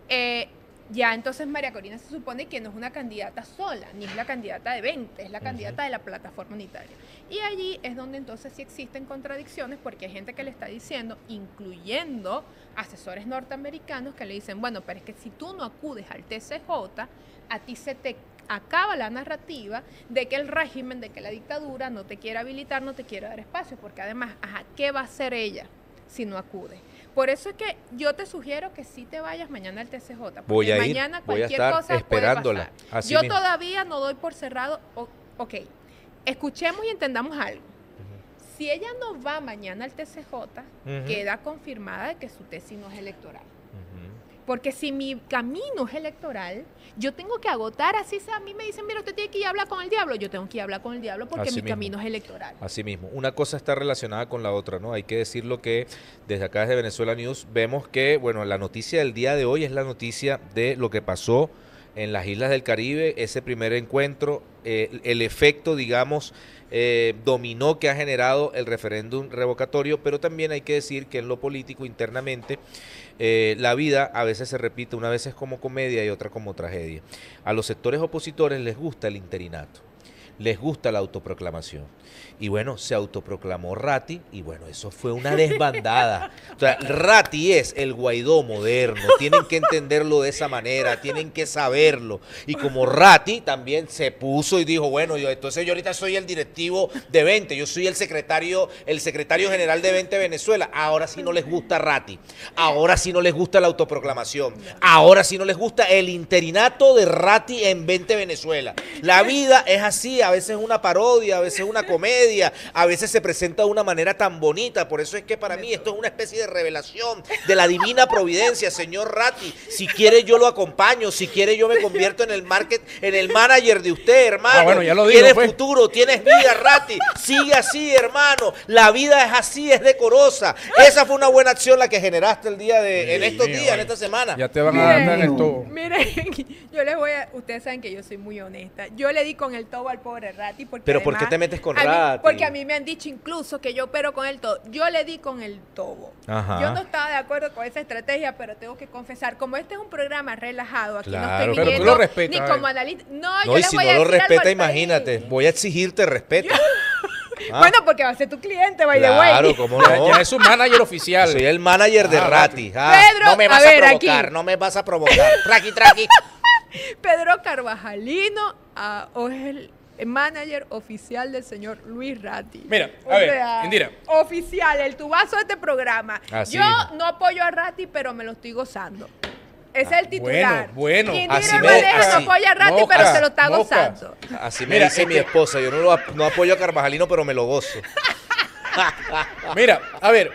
S3: ya entonces María Corina se supone que no es una candidata sola, ni es la candidata de 20, es la candidata de la plataforma unitaria. Y allí es donde entonces sí existen contradicciones, porque hay gente que le está diciendo, incluyendo asesores norteamericanos, que le dicen, bueno, pero es que si tú no acudes al TCJ, a ti se te acaba la narrativa de que el régimen, de que la dictadura no te quiere habilitar, no te quiere dar espacio, porque además, ¿qué va a hacer ella si no acude? Por eso es que yo te sugiero que sí te vayas mañana al TCJ. Porque
S2: Voy a ir,
S3: mañana
S2: voy a
S3: cualquier
S2: estar
S3: cosa
S2: esperándola.
S3: puede pasar.
S2: Así
S3: Yo
S2: mismo.
S3: todavía no doy por cerrado. Ok, escuchemos y entendamos algo. Si ella no va mañana al TCJ, queda confirmada de que su tesis no es electoral. Porque si mi camino es electoral, yo tengo que agotar, así sea, a mí me dicen, mira, usted tiene que ir a hablar con el diablo, yo tengo que ir a hablar con el diablo porque
S2: Así
S3: mi
S2: mismo.
S3: camino es electoral.
S2: Así mismo. Una cosa está relacionada con la otra, ¿no? Hay que decirlo que desde acá, desde Venezuela News, vemos que, bueno, la noticia del día de hoy es la noticia de lo que pasó en las Islas del Caribe, ese primer encuentro, el efecto, digamos, dominó que ha generado el referéndum revocatorio, pero también hay que decir que en lo político internamente la vida a veces se repite, una vez es como comedia y otra como tragedia. A los sectores opositores les gusta el interinato, les gusta la autoproclamación. Y bueno, se autoproclamó Ratti y bueno, eso fue una desbandada. O sea, Ratti es el Guaidó moderno, tienen que entenderlo de esa manera, tienen que saberlo. Y como Ratti también se puso y dijo, bueno, entonces yo ahorita soy el directivo de 20, yo soy el secretario general de 20 Venezuela. Ahora sí no les gusta Ratti, ahora sí no les gusta la autoproclamación, ahora sí no les gusta el interinato de Ratti en 20 Venezuela. La vida es así, a veces es una parodia, a veces es una comedia, a veces se presenta de una manera tan bonita. Por eso es que para mí esto es una especie de revelación de la divina providencia, señor Ratti. Si quiere yo lo acompaño, si quiere yo me convierto en el manager de usted, hermano.
S1: Bueno, ya lo digo,
S2: tienes
S1: pues.
S2: futuro, tienes vida, Ratti. Sigue así, hermano. La vida es así, es decorosa. Esa fue una buena acción la que generaste el día de, en estos días, en esta semana.
S1: Ya te van a dar en el todo.
S3: Miren, yo les voy a... Ustedes saben que yo soy muy honesta. Yo le di con el tobo al pobre Ratti porque
S2: Pero
S3: además,
S2: ¿por qué te metes con
S3: a mí-
S2: Ratti?
S3: Porque a mí me han dicho incluso que yo opero con el tobo. Yo le di con el tobo.
S2: Ajá.
S3: Yo no estaba de acuerdo con esa estrategia, pero tengo que confesar, como este es un programa relajado, aquí
S2: Claro.
S3: no estoy
S2: Pero tú
S3: viniendo
S1: lo respetas,
S3: ni
S1: a
S3: como
S1: él.
S3: analista. No,
S2: No,
S3: yo
S2: y
S3: les
S2: si
S3: voy
S2: no
S3: a
S2: lo
S3: decir algo
S2: respeta,
S3: al país.
S2: imagínate. Voy a exigirte respeto. Ah,
S3: Bueno, porque va a ser tu cliente, by the way.
S2: claro, cómo
S1: Ya,
S2: no.
S1: ya es su manager oficial.
S2: Soy el manager de
S1: Ah,
S2: Ratti.
S3: Pedro,
S2: no me
S3: a
S2: vas
S3: ver,
S2: a provocar,
S3: aquí.
S2: no me vas a provocar. Traqui.
S3: Pedro Carvajalino es el manager oficial del señor Luis Ratti.
S1: Mira,
S3: O
S1: a ver,
S3: sea,
S1: Indira.
S3: oficial, el tubazo de este programa.
S2: Así
S3: Yo
S2: mismo.
S3: no apoyo a Ratti, pero me lo estoy gozando. Ese es el titular.
S1: bueno.
S3: Indira
S2: Así
S3: Maneja
S2: así.
S3: no apoya a Ratti,
S1: Moca,
S3: pero se lo está
S1: moca.
S3: gozando.
S2: Así me
S1: Mira,
S2: dice
S1: es
S2: mi
S1: que-
S2: esposa. Yo no apoyo a Carvajalino, pero me lo gozo.
S1: Mira, a ver,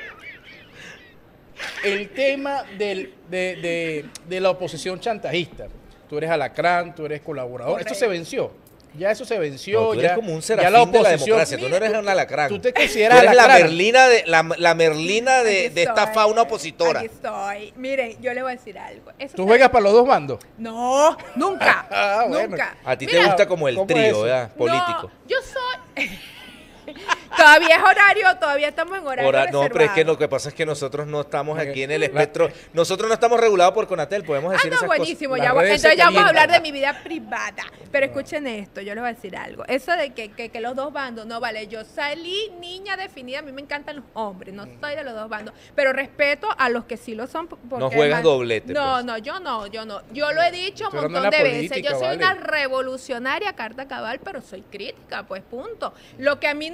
S1: el tema de la oposición chantajista. Tú eres alacrán, tú eres colaborador.
S3: Correcto.
S1: Esto se venció. Ya eso se venció.
S2: No, tú eres
S1: ya,
S2: como un
S1: ya
S2: serafín de la democracia. Tú no
S1: Mira,
S2: eres un alacrán.
S1: Tú te
S2: Tú
S1: consideras
S2: eres la
S1: alacrán.
S2: merlina de
S3: Aquí
S2: esta
S3: estoy,
S2: fauna opositora.
S3: Aquí estoy. Miren, yo le voy a decir algo. Eso
S1: ¿Tú
S3: se-
S1: juegas para los dos bandos?
S3: No, nunca.
S1: Ah, bueno.
S3: Nunca.
S2: A ti te
S3: Mira,
S2: gusta como el
S1: ¿cómo es
S2: trío,
S1: eso?
S2: ¿verdad? Político.
S3: No, yo soy... Todavía es horario, todavía estamos en horario
S2: Ahora, no, pero es que
S3: reservado.
S2: lo que pasa es que nosotros no estamos
S1: Ok.
S2: aquí en el espectro. Nosotros no estamos regulados por Conatel, podemos decir
S3: no,
S2: esas
S3: buenísimo,
S1: Las
S3: ya,
S1: redes
S3: entonces
S1: se
S3: ya vamos a
S1: calientan.
S3: hablar de mi vida privada. Pero escuchen esto, yo les voy a decir algo. Eso de que los dos bandos, no vale, yo salí niña definida, a mí me encantan los hombres, no soy de los dos bandos, pero respeto a los que sí lo son. Porque
S2: No juegas
S3: además-
S2: doblete,
S3: No,
S2: pues.
S3: no, yo no. Yo lo he dicho un
S1: Estoy hablando
S3: montón
S1: de
S3: de
S1: la
S3: veces.
S1: política,
S3: Yo soy
S1: vale.
S3: una revolucionaria carta cabal, pero soy crítica, pues punto. Lo que a mí no me vas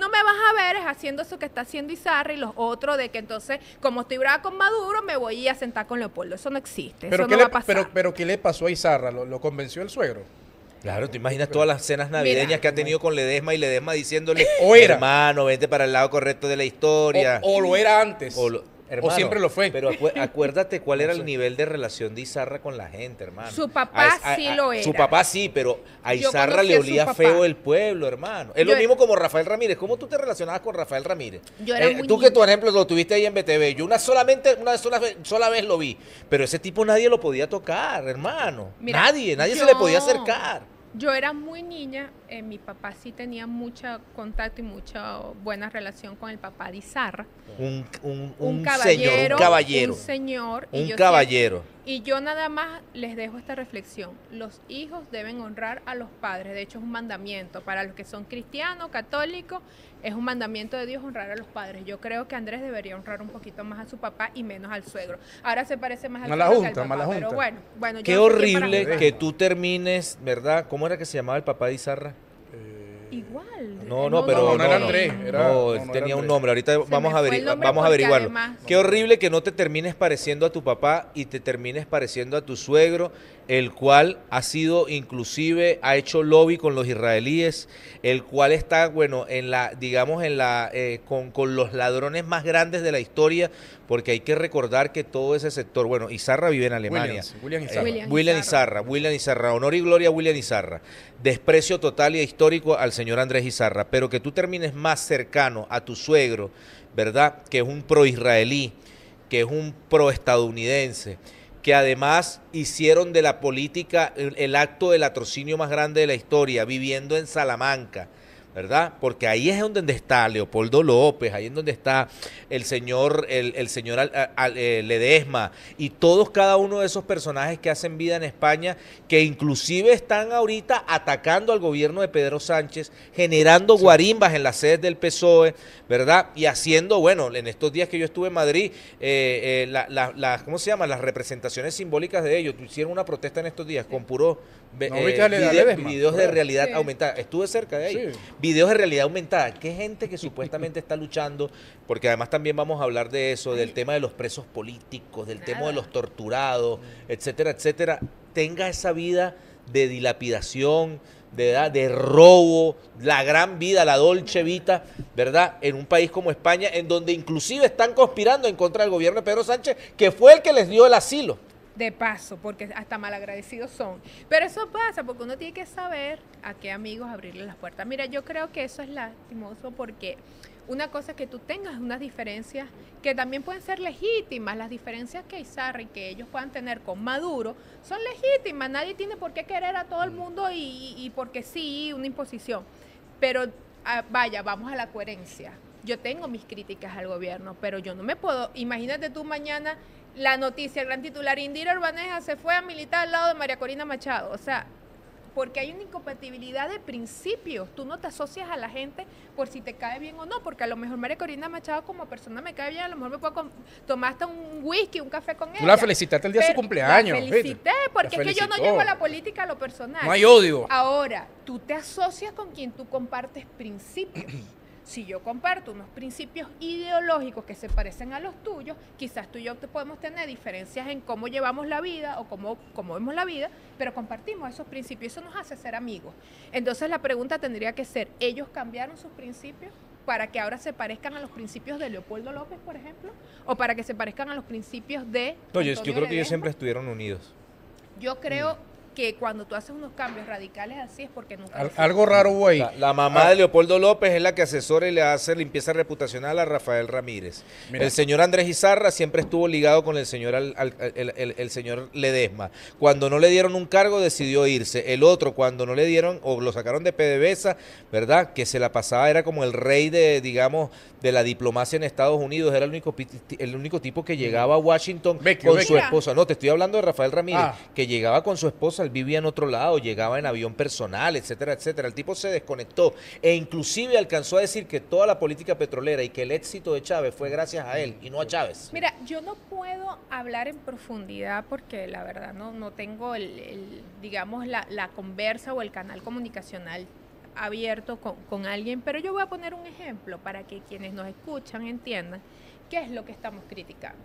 S3: haberes haciendo eso que está haciendo Izarra y los otros de que entonces, como estoy brava con Maduro, me voy a ir a sentar con Leopoldo. Eso no existe, eso no va a pasar.
S1: Pero ¿qué le pasó a Izarra? ¿Lo convenció el suegro?
S2: Claro, te imaginas todas las cenas navideñas
S3: Mira,
S2: que ha tenido con Ledesma y Ledesma diciéndole,
S1: O era.
S2: hermano, vente para el lado correcto de la historia.
S1: O lo era antes.
S2: Hermano,
S1: o siempre lo fue.
S2: Pero acuérdate cuál era
S1: No sé.
S2: el nivel de relación de Izarra con la gente, hermano.
S3: Su papá sí lo era.
S2: Su papá sí, pero a
S3: Yo
S2: Izarra
S3: conocí
S2: le
S3: a su
S2: olía
S3: papá.
S2: feo el pueblo, hermano. Es lo
S3: Yo-
S2: mismo como Rafael Ramírez. ¿Cómo tú te relacionabas con Rafael Ramírez?
S3: Yo era muy
S2: tú que
S3: niña.
S2: tu ejemplo lo tuviste ahí en BTV. Yo una sola vez lo vi. Pero ese tipo nadie lo podía tocar, hermano.
S3: Mira,
S2: nadie se le podía
S3: yo-
S2: acercar.
S3: Yo era muy niña, mi papá sí tenía mucho contacto y mucha buena relación con el papá de Izarra.
S2: Un
S3: caballero,
S2: señor, un caballero.
S3: Un señor. y
S2: Un
S3: yo
S2: caballero.
S3: Y yo nada más les dejo esta reflexión. Los hijos deben honrar a los padres. De hecho, es un mandamiento. Para los que son cristianos, católicos, es un mandamiento de Dios honrar a los padres. Yo creo que Andrés debería honrar un poquito más a su papá y menos al suegro. Ahora se parece más al
S1: Mala
S3: suegro que
S1: junta,
S3: al papá,
S1: mala
S3: pero
S1: junta.
S3: bueno.
S2: Qué
S3: yo no sé quién para
S2: horrible
S3: juzgar.
S2: que tú termines, ¿verdad? ¿Cómo era que se llamaba el papá de Izarra?
S3: Igual.
S2: No, pero
S1: no era Andrés,
S2: no,
S1: era
S2: tenía un
S1: Andrés.
S2: nombre. Ahorita
S3: Se
S2: vamos
S3: me
S2: a
S3: fue el nombre
S2: vamos a
S3: porque
S2: averiguarlo.
S3: además-
S2: Qué horrible que no te termines pareciendo a tu papá y te termines pareciendo a tu suegro, el cual ha sido inclusive ha hecho lobby con los israelíes, el cual está, bueno, con los ladrones más grandes de la historia, porque hay que recordar que todo ese sector, bueno, Izarra vive en Alemania.
S1: William Izarra.
S2: William Izarra, honor y gloria a William Izarra. Desprecio total y histórico al señor Andrés Izarra, pero que tú termines más cercano a tu suegro, ¿verdad? Que es un pro-israelí, que es un pro-estadounidense, que además hicieron de la política el acto del latrocinio más grande de la historia, viviendo en Salamanca, ¿verdad? Porque ahí es donde está Leopoldo López, ahí es donde está el señor Ledesma y todos cada uno de esos personajes que hacen vida en España, que inclusive están ahorita atacando al gobierno de Pedro Sánchez, generando guarimbas en las sedes del PSOE, ¿verdad? Y haciendo, bueno, en estos días que yo estuve en Madrid, ¿cómo se llama? Las representaciones simbólicas de ellos. Hicieron una protesta en estos días con puro videos de realidad
S3: Sí.
S2: aumentada. Estuve cerca de ahí.
S1: Sí.
S2: Videos de realidad aumentada. ¿Qué gente que supuestamente está luchando? Porque además también vamos a hablar de eso, del tema de los presos políticos, del tema de los torturados, etcétera, etcétera. Tenga esa vida de dilapidación, de robo, la gran vida, la dolce vita, ¿verdad? En un país como España, en donde inclusive están conspirando en contra del gobierno de Pedro Sánchez, que fue el que les dio el asilo.
S3: De paso, porque hasta malagradecidos son. Pero eso pasa porque uno tiene que saber a qué amigos abrirle las puertas. Mira, yo creo que eso es lastimoso porque una cosa es que tú tengas unas diferencias que también pueden ser legítimas. Las diferencias que Izarra y que ellos puedan tener con Maduro son legítimas. Nadie tiene por qué querer a todo el mundo y porque sí, una imposición. Pero vaya, vamos a la coherencia. Yo tengo mis críticas al gobierno, pero yo no me puedo, imagínate tú mañana la noticia, el gran titular, Indira Urbaneja se fue a militar al lado de María Corina Machado. O sea, porque hay una incompatibilidad de principios. Tú no te asocias a la gente por si te cae bien o no, porque a lo mejor María Corina Machado como persona me cae bien, a lo mejor me puedo tomar hasta un whisky, un café con ella.
S1: Tú la felicitaste el día de su
S3: Pero
S1: cumpleaños.
S3: La felicité, porque
S1: La
S3: es que yo no
S1: felicitó.
S3: llevo a la política a lo personal.
S1: No hay odio.
S3: Ahora, tú te asocias con quien tú compartes principios. Si yo comparto unos principios ideológicos que se parecen a los tuyos, quizás tú y yo podemos tener diferencias en cómo llevamos la vida o cómo vemos la vida, pero compartimos esos principios. Eso nos hace ser amigos. Entonces la pregunta tendría que ser, ¿ellos cambiaron sus principios para que ahora se parezcan a los principios de Leopoldo López, por ejemplo? ¿O para que se parezcan a los principios de
S2: No, yo
S3: Antonio
S2: creo que ellos
S3: Ledesma?
S2: siempre estuvieron unidos.
S3: Yo creo que cuando tú haces unos cambios radicales así es porque nunca...
S1: Algo raro hubo ahí.
S2: La mamá de Leopoldo López es la que asesora y le hace limpieza reputacional a Rafael Ramírez.
S1: Mira.
S2: El señor Andrés Izarra siempre estuvo ligado con el señor el señor Ledesma. Cuando no le dieron un cargo decidió irse. El otro cuando no le dieron o lo sacaron de PDVSA, ¿verdad? Que se la pasaba, era como el rey de, digamos, de la diplomacia en Estados Unidos. Era el único tipo que llegaba a Washington
S1: Vecchio,
S2: con su
S3: Vecchio.
S2: esposa. No, te estoy hablando de Rafael Ramírez,
S1: Ah.
S2: que llegaba con su esposa, él vivía en otro lado, llegaba en avión personal, etcétera, etcétera. El tipo se desconectó e inclusive alcanzó a decir que toda la política petrolera y que el éxito de Chávez fue gracias a él y no a Chávez.
S3: Mira, yo no puedo hablar en profundidad porque la verdad no tengo digamos, la conversa o el canal comunicacional abierto con alguien, pero yo voy a poner un ejemplo para que quienes nos escuchan entiendan qué es lo que estamos criticando.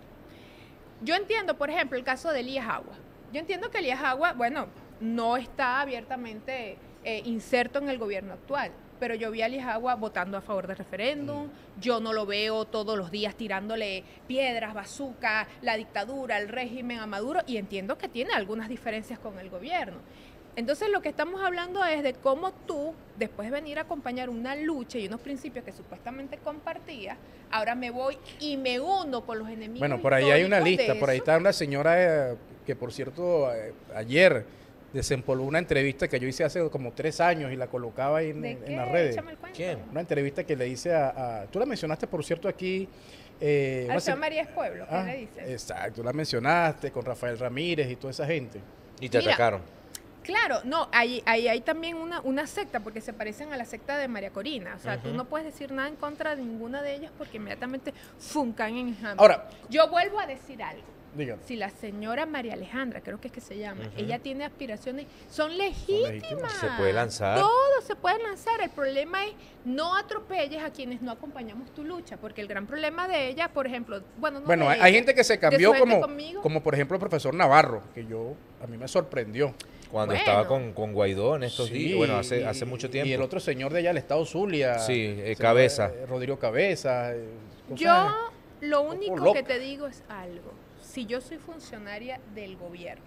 S3: Yo entiendo, por ejemplo, el caso de Elías Agua. Yo entiendo que Elías Agua, bueno, no está abiertamente inserto en el gobierno actual, pero yo vi a Elías Agua votando a favor del referéndum, yo no lo veo todos los días tirándole piedras, bazooka, la dictadura, el régimen a Maduro, y entiendo que tiene algunas diferencias con el gobierno. Entonces lo que estamos hablando es de cómo tú, después de venir a acompañar una lucha y unos principios que supuestamente compartías, ahora me voy y me uno con los enemigos.
S1: Bueno, por ahí hay una
S3: históricos
S1: lista,
S3: de
S1: por ahí
S3: eso.
S1: está una señora que por cierto ayer desempolvó una entrevista que yo hice hace como 3 años y la colocaba ahí
S3: ¿De
S1: en
S3: qué?
S1: las redes.
S3: Échame el cuento.
S2: ¿Quién?
S1: Una entrevista que le hice tú la mencionaste por cierto aquí. una
S3: Alcea
S1: se-
S3: María es Pueblo, ¿qué
S1: Ah,
S3: le dices?
S1: exacto, la mencionaste con Rafael Ramírez y toda esa gente.
S2: Y te
S3: Mira,
S2: atacaron.
S3: Claro, no, hay también una secta, porque se parecen a la secta de María Corina. O sea, tú no puedes decir nada en contra de ninguna de ellas porque inmediatamente funcan en enjambre.
S1: Ahora,
S3: Yo vuelvo a decir algo.
S1: diga.
S3: Si la señora María Alejandra, creo que es que se llama,
S2: Ujú.
S3: ella tiene aspiraciones, son legítimas.
S1: legítimas.
S2: Se puede lanzar.
S3: Todo se puede lanzar. El problema es no atropelles a quienes no acompañamos tu lucha, porque el gran problema de ella, por ejemplo, bueno, no
S1: Bueno,
S3: de
S1: hay
S3: ella,
S1: gente que se
S3: de
S1: cambió
S3: su gente
S1: como,
S3: conmigo.
S1: como por ejemplo el profesor Navarro, que a mí me sorprendió.
S2: Cuando
S3: Bueno.
S2: estaba con Guaidó en estos
S1: Sí,
S2: días, bueno, hace mucho tiempo.
S1: Y el otro señor de allá, el Estado Zulia.
S2: Sí,
S1: se
S2: Cabeza.
S1: llama, Rodrigo Cabeza. cosas-
S3: Yo lo
S1: poco
S3: único
S1: loca.
S3: que te digo es algo. Si yo soy funcionaria del gobierno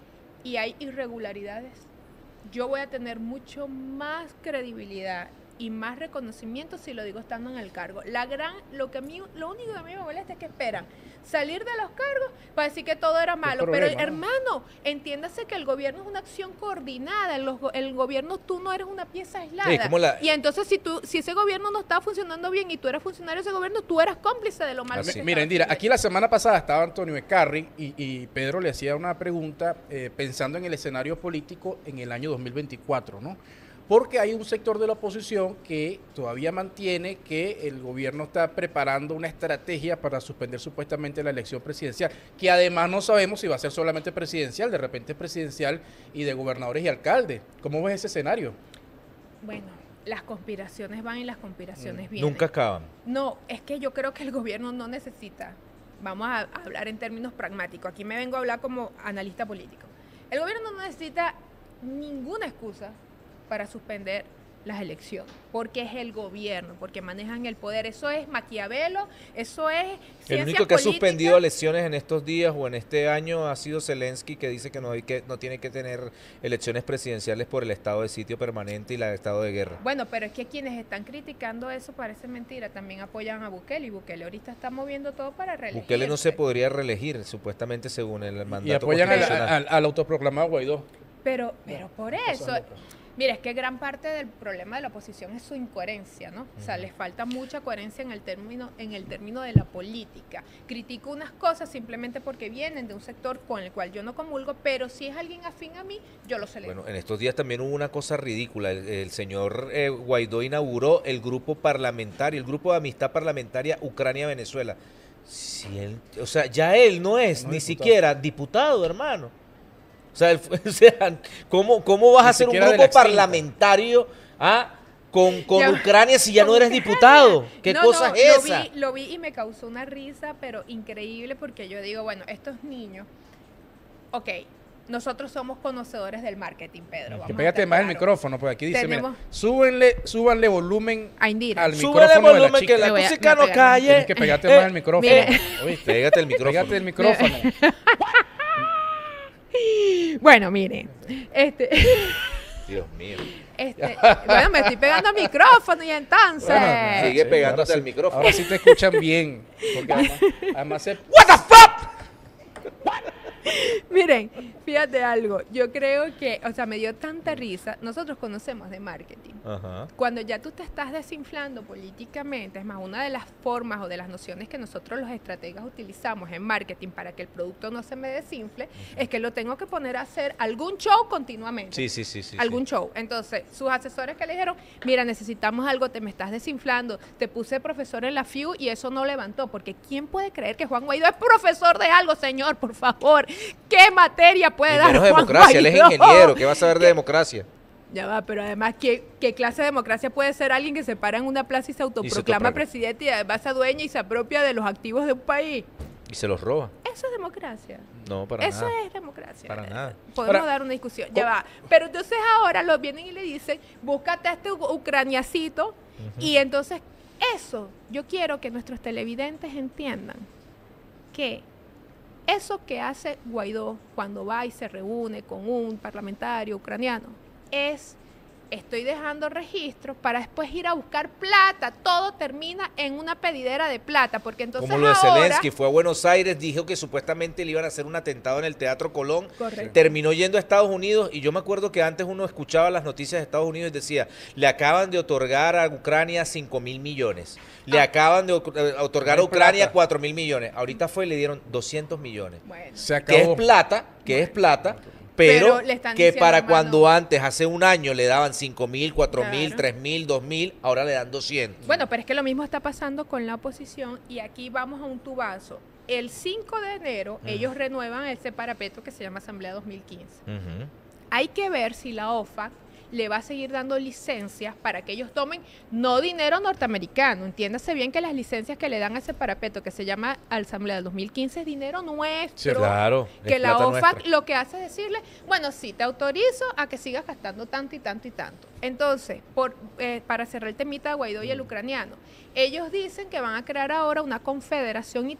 S3: y hay irregularidades, yo voy a tener mucho más credibilidad y más reconocimiento si lo digo estando en el cargo. Lo único que a mí me molesta es que esperan salir de los cargos para decir que todo era malo. Pero
S1: problema, ¿no?
S3: hermano, entiéndase que el gobierno es una acción coordinada. El gobierno, tú no eres una pieza aislada.
S2: Sí, como la-
S3: Y entonces si ese gobierno no estaba funcionando bien y tú eras funcionario de ese gobierno, tú eras cómplice de lo mal que
S2: Así.
S3: se
S1: Mira,
S3: estaba
S1: Indira,
S3: haciendo.
S1: aquí la semana pasada estaba Antonio Ecarri y Pedro le hacía una pregunta pensando en el escenario político en el año 2024, ¿no? Porque hay un sector de la oposición que todavía mantiene que el gobierno está preparando una estrategia para suspender supuestamente la elección presidencial, que además no sabemos si va a ser solamente presidencial, de repente es presidencial y de gobernadores y alcaldes. ¿Cómo ves ese escenario?
S3: Bueno, las conspiraciones van y las conspiraciones vienen.
S2: Nunca acaban.
S3: No, es que yo creo que el gobierno no necesita, vamos a hablar en términos pragmáticos, aquí me vengo a hablar como analista político. El gobierno no necesita ninguna excusa para suspender las elecciones, porque es el gobierno, porque manejan el poder. Eso es Maquiavelo, eso es
S2: El
S3: ciencia
S2: único que ha
S3: política.
S2: suspendido elecciones en estos días o en este año ha sido Zelensky, que dice que no tiene que tener elecciones presidenciales por el estado de sitio permanente y el estado de guerra.
S3: Bueno, pero es que quienes están criticando eso parece mentira, también apoyan a Bukele, y Bukele ahorita está moviendo todo para reelegirse.
S2: Bukele no se podría reelegir, supuestamente según el mandato
S1: Y apoyan
S2: constitucional.
S1: al autoproclamado Guaidó.
S3: Pero por eso,
S1: Cosas locas.
S3: mira, es que gran parte del problema de la oposición es su incoherencia, ¿no? O sea, les falta mucha coherencia en el término de la política. Critico unas cosas simplemente porque vienen de un sector con el cual yo no comulgo, pero si es alguien afín a mí, yo lo celebro.
S2: Bueno, en estos días también hubo una cosa ridícula. El señor Guaidó inauguró el grupo parlamentario, el grupo de amistad parlamentaria Ucrania-Venezuela. Si él, o sea, ya él no es
S1: No
S2: ni
S1: diputado.
S2: siquiera diputado, hermano. O sea, o sea, ¿cómo vas
S1: Ni
S2: a hacer un
S1: siquiera de
S2: grupo
S1: la extinta.
S2: parlamentario con
S3: Ya-
S2: Ucrania si ya no
S3: con
S2: eres diputado? ¿Qué
S3: No,
S2: cosa
S3: no,
S2: es esa?
S3: Lo vi y me causó una risa, pero increíble, porque yo digo, bueno, estos niños, ok, nosotros somos conocedores del marketing, Pedro.
S1: Que
S3: vamos a
S1: pégate
S3: estar
S1: más el
S3: claros.
S1: micrófono, pues aquí dice,
S3: Tenemos-
S1: mira, súbanle volumen
S3: A Indira.
S1: al
S2: Súbele
S1: micrófono de la
S2: volumen que
S1: chica.
S2: la
S3: Me voy a-
S2: música
S3: me
S2: no
S3: voy a pegar.
S2: calle.
S1: Tienes que pegarte más el micrófono.
S3: Mire.
S1: ¿Oíste?
S2: Pégate el micrófono.
S1: Pégate el micrófono.
S3: Bueno, miren,
S2: Dios mío.
S3: bueno, me estoy pegando al micrófono y entonces...
S1: Bueno,
S2: Sigue
S1: sí,
S2: pegándote
S1: ahora
S2: al
S1: sí-
S2: micrófono.
S1: Ahora sí te escuchan bien. Porque además se...
S3: Miren, fíjate algo, yo creo que, o sea, me dio tanta risa, nosotros conocemos de marketing.
S2: Ajá.
S3: Cuando ya tú te estás desinflando políticamente, es más, una de las formas o de las nociones que nosotros los estrategas utilizamos en marketing para que el producto no se me desinfle, es que lo tengo que poner a hacer algún show continuamente.
S2: Sí.
S3: Algún show. Entonces, sus asesores que le dijeron, mira, necesitamos algo, te me estás desinflando, te puse profesor en la FIU y eso no levantó, porque ¿quién puede creer que Juan Guaidó es profesor de algo, señor? Por favor, ¿qué materia puede
S2: Y
S3: dar
S2: menos
S3: Juan
S2: democracia, él es
S3: Guaidó?
S2: ingeniero, ¿qué va a saber de democracia?
S3: Ya va, pero además, ¿qué clase de democracia puede ser alguien que se para en una plaza y se autoproclama presidente y además se adueña y se apropia de los activos de un país?
S2: Y se los roba.
S3: Eso es democracia.
S2: No, para
S3: Eso
S2: nada.
S3: es democracia.
S2: Para nada.
S3: Podemos dar una discusión. Ya va. Pero entonces ahora los vienen y le dicen, búscate a este ucraniacito. Y entonces eso, yo quiero que nuestros televidentes entiendan que eso que hace Guaidó cuando va y se reúne con un parlamentario ucraniano es, estoy dejando registros para después ir a buscar plata. Todo termina en una pedidera de plata, porque entonces
S2: Como lo de
S3: ahora,
S2: Zelensky, fue a Buenos Aires, dijo que supuestamente le iban a hacer un atentado en el Teatro Colón.
S3: Correcto.
S2: Terminó yendo a Estados Unidos y yo me acuerdo que antes uno escuchaba las noticias de Estados Unidos y decía, le acaban de otorgar a Ucrania 5.000 millones. Le acaban de otorgar a Ucrania 4.000 millones. Ahorita fue y le dieron 200 millones.
S3: bueno,
S1: Se
S2: Que es
S1: acabó.
S2: plata, pero
S3: Pero le están
S2: que
S3: diciendo,
S2: para
S3: hermano,
S2: cuando antes, hace un año, le daban 5.000, 4.000,
S3: Claro.
S2: 3.000, 2.000, ahora le dan 200.
S3: bueno, pero es que lo mismo está pasando con la oposición y aquí vamos a un tubazo. El 5 de enero ellos renuevan ese parapeto que se llama Asamblea 2015.
S2: Ujú.
S3: Hay que ver si la OFAC le va a seguir dando licencias para que ellos tomen no dinero norteamericano. Entiéndase bien que las licencias que le dan a ese parapeto que se llama Asamblea del 2015 es dinero nuestro.
S1: Sí,
S2: claro, es
S3: Que la
S2: plata
S3: OFAC
S2: nuestra.
S3: lo que hace es decirle, bueno, sí, te autorizo a que sigas gastando tanto y tanto y tanto. Entonces, para cerrar el temita de Guaidó y el ucraniano, ellos dicen que van a crear ahora una confederación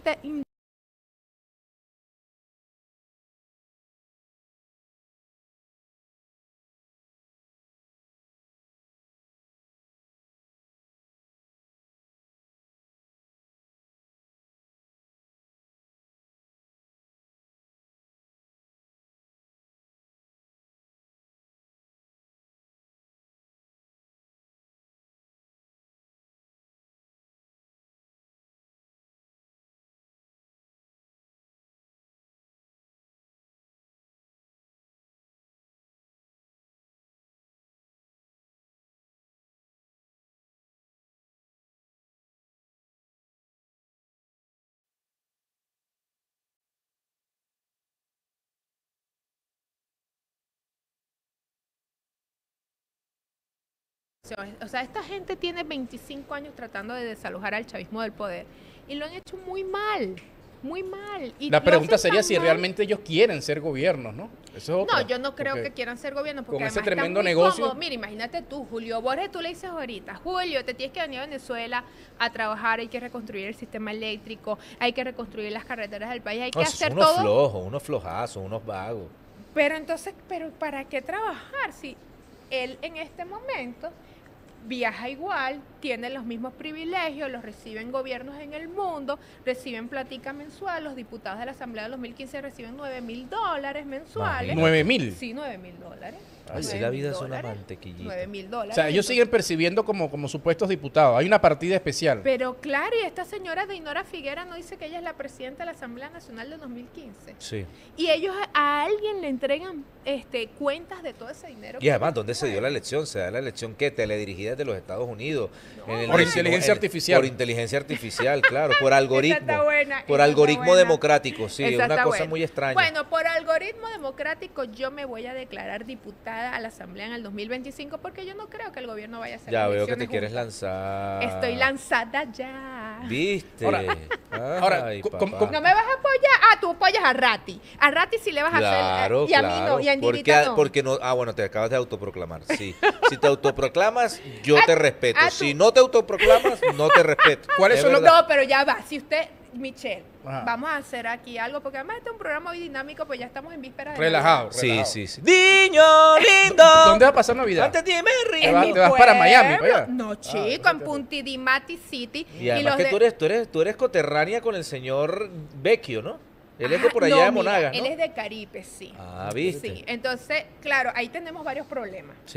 S3: O sea, esta gente tiene 25 años tratando de desalojar al chavismo del poder y lo han hecho muy mal, muy mal. Y
S1: La
S3: lo
S1: pregunta
S3: hacen
S1: sería
S3: tan
S1: si
S3: mal.
S1: realmente ellos quieren ser gobiernos, ¿no? Eso es otra.
S3: No, yo no creo
S1: Porque
S3: que quieran ser gobierno porque
S1: con ese
S3: además
S1: tremendo
S3: está muy
S1: negocio-
S3: cómodo. Mira, imagínate tú, Julio Borges, tú le dices ahorita, Julio, te tienes que venir a Venezuela a trabajar, hay que reconstruir el sistema eléctrico, hay que reconstruir las carreteras del país, hay que
S2: No, esos
S3: hacer
S2: son unos
S3: todo.
S2: flojos, unos flojazos, unos vagos.
S3: Pero entonces, ¿para qué trabajar si él en este momento viaja igual, tiene los mismos privilegios, los reciben gobiernos en el mundo, reciben platica mensual, los diputados de la Asamblea de 2015 reciben $9.000 mensuales.
S2: Imagínate.
S1: 9.000.
S3: Sí, $9.000.
S2: Así la vida es una mantequillita.
S3: $9.000.
S1: O sea, ellos siguen percibiendo como supuestos diputados. Hay una partida especial.
S3: Pero claro, y esta señora Deynora Figuera no dice que ella es la presidenta de la Asamblea Nacional de 2015.
S2: Sí.
S3: Y ellos a alguien le entregan cuentas de todo ese dinero.
S2: Y además, ¿dónde se dio la elección? Se da la elección, ¿qué? Teledirigida desde los Estados Unidos.
S3: No,
S1: Por inteligencia artificial.
S2: Por inteligencia artificial, claro. Por algoritmo.
S3: Esa está buena,
S2: Por
S3: esa
S2: algoritmo
S3: está buena.
S2: democrático, sí.
S3: Esa
S2: Una
S3: está
S2: cosa
S3: buena.
S2: muy extraña.
S3: Bueno, por algoritmo democrático yo me voy a declarar diputada a la Asamblea en el 2025 porque yo no creo que el gobierno vaya a hacer
S2: Ya veo que
S3: elecciones
S2: te quieres
S3: juntas.
S2: lanzar.
S3: Estoy lanzada ya.
S2: ¿Viste?
S1: Ahora,
S2: Ay,
S1: co-
S2: papá.
S1: com-
S3: No me vas a apoyar. Ah, tú apoyas a Rati. A Rati sí le vas a
S2: Claro,
S3: hacer. Y a mí no. Y a
S2: porque,
S3: Indivita no.
S2: porque no. Ah, bueno, te acabas de autoproclamar. Sí. Si te autoproclamas, yo
S3: Ah,
S2: te respeto.
S3: ah,
S2: Si
S3: tú.
S2: no te autoproclamas, no te respeto.
S1: ¿Cuáles
S2: Es
S1: son los-
S2: verdad.
S3: No, pero ya va. Si usted, Michelle,
S1: Ajá.
S3: vamos a hacer aquí algo, porque además este es un programa muy dinámico, pues ya estamos en vísperas de
S1: Relajado.
S3: Navidad.
S2: Sí,
S1: relajado.
S2: sí, sí. ¡Niño lindo!
S1: ¿Dónde va a pasar Navidad?
S2: Antes dime,
S1: Te
S3: En
S1: vas-
S3: mi
S1: te vas para Miami,
S3: pueblo.
S1: para allá.
S3: No, chico, en Punti di Mati City.
S2: Y además que tú eres coterránea con el señor Vecchio, ¿no? Él es de por allá
S3: no,
S2: de
S3: mira,
S2: Monagas, ¿no?
S3: Él es de Caripe, sí.
S2: Ah, ¿viste?
S3: Sí, entonces, claro, ahí tenemos varios problemas.
S2: Sí.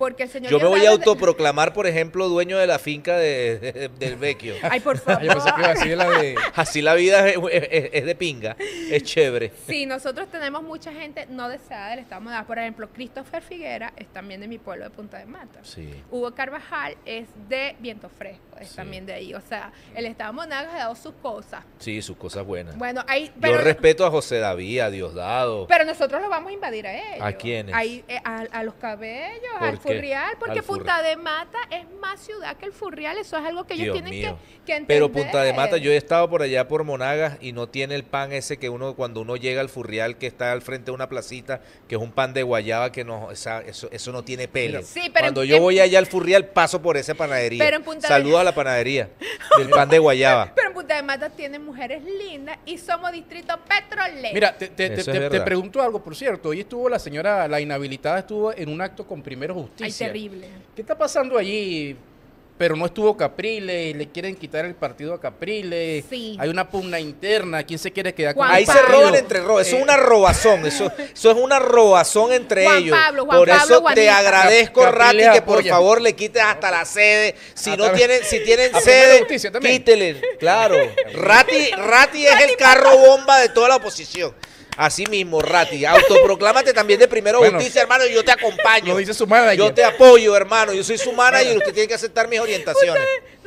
S3: Porque el señor
S2: Yo me voy a
S3: Diosdado-
S2: autoproclamar, por ejemplo, dueño de la finca del Vecchio.
S3: Ay, por favor.
S1: Yo pensé que iba a decir la de...
S2: Así la vida es de pinga, es chévere.
S3: Sí, nosotros tenemos mucha gente no deseada del Estado Monagas. Por ejemplo, Christopher Figuera es también de mi pueblo de Punta de Mata.
S2: Sí.
S3: Hugo Carvajal es de Viento Fresco, es
S2: Sí.
S3: también de ahí. O sea, el Estado Monagas ha dado sus cosas.
S2: Sí, sus cosas buenas.
S3: Bueno, hay,
S2: Yo respeto a José David, a Diosdado.
S3: pero nosotros lo vamos a invadir a ellos.
S2: ¿A quiénes?
S3: A los cabellos,
S2: ¿Por
S3: al
S2: qué?
S3: Furrial, porque
S2: Al Furrial.
S3: Punta de Mata es más ciudad que el Furrial. Eso es algo que ellos
S2: Dios
S3: tienen
S2: mío.
S3: que entender.
S2: Pero Punta de Mata, yo he estado por allá por Monagas y no tiene el pan ese que uno, cuando uno llega al Furrial, que está al frente de una placita, que es un pan de guayaba que no, eso no tiene pele.
S3: Sí, pero
S2: Cuando
S3: en-
S2: yo voy allá al Furrial, paso por esa panadería.
S3: Pero en Punta de-
S2: Saludo a la panadería del pan de guayaba.
S3: Pero en Punta de Mata tienen mujeres lindas y somos distrito petrolero.
S1: Mira,
S2: Eso es
S1: te
S2: verdad.
S1: pregunto algo, por cierto. Hoy estuvo la señora, la inhabilitada, estuvo en un acto con Primero
S3: Ay,
S1: Justicia.
S3: terrible.
S1: ¿Qué está pasando allí? Pero no estuvo Capriles, le quieren quitar el partido a Capriles.
S3: Sí.
S1: Hay una pugna interna, ¿quién se quiere quedar con
S3: Juan
S2: Ahí
S1: el
S2: se
S3: Pablo.
S2: roban entre robos, eso es una robazón, eso es una robazón entre
S3: Juan
S2: ellos.
S3: Pablo,
S2: Por
S3: Pablo
S2: eso te
S3: Guanita.
S2: agradezco,
S1: Capriles
S2: Rati, que por
S1: apoya.
S2: favor le quites hasta la sede. Si no
S1: también.
S2: tienen, si tienen
S1: A Primera
S2: sede,
S1: Justicia también.
S2: quítele. Claro. Rati es el carro bomba de toda la oposición. Así mismo, Rati, autoproclámate también de Primero
S1: Bueno,
S2: Justicia, hermano, y yo te acompaño.
S1: Lo dice su manager.
S2: Yo te apoyo, hermano. Yo soy su manager y usted tiene que aceptar mis orientaciones.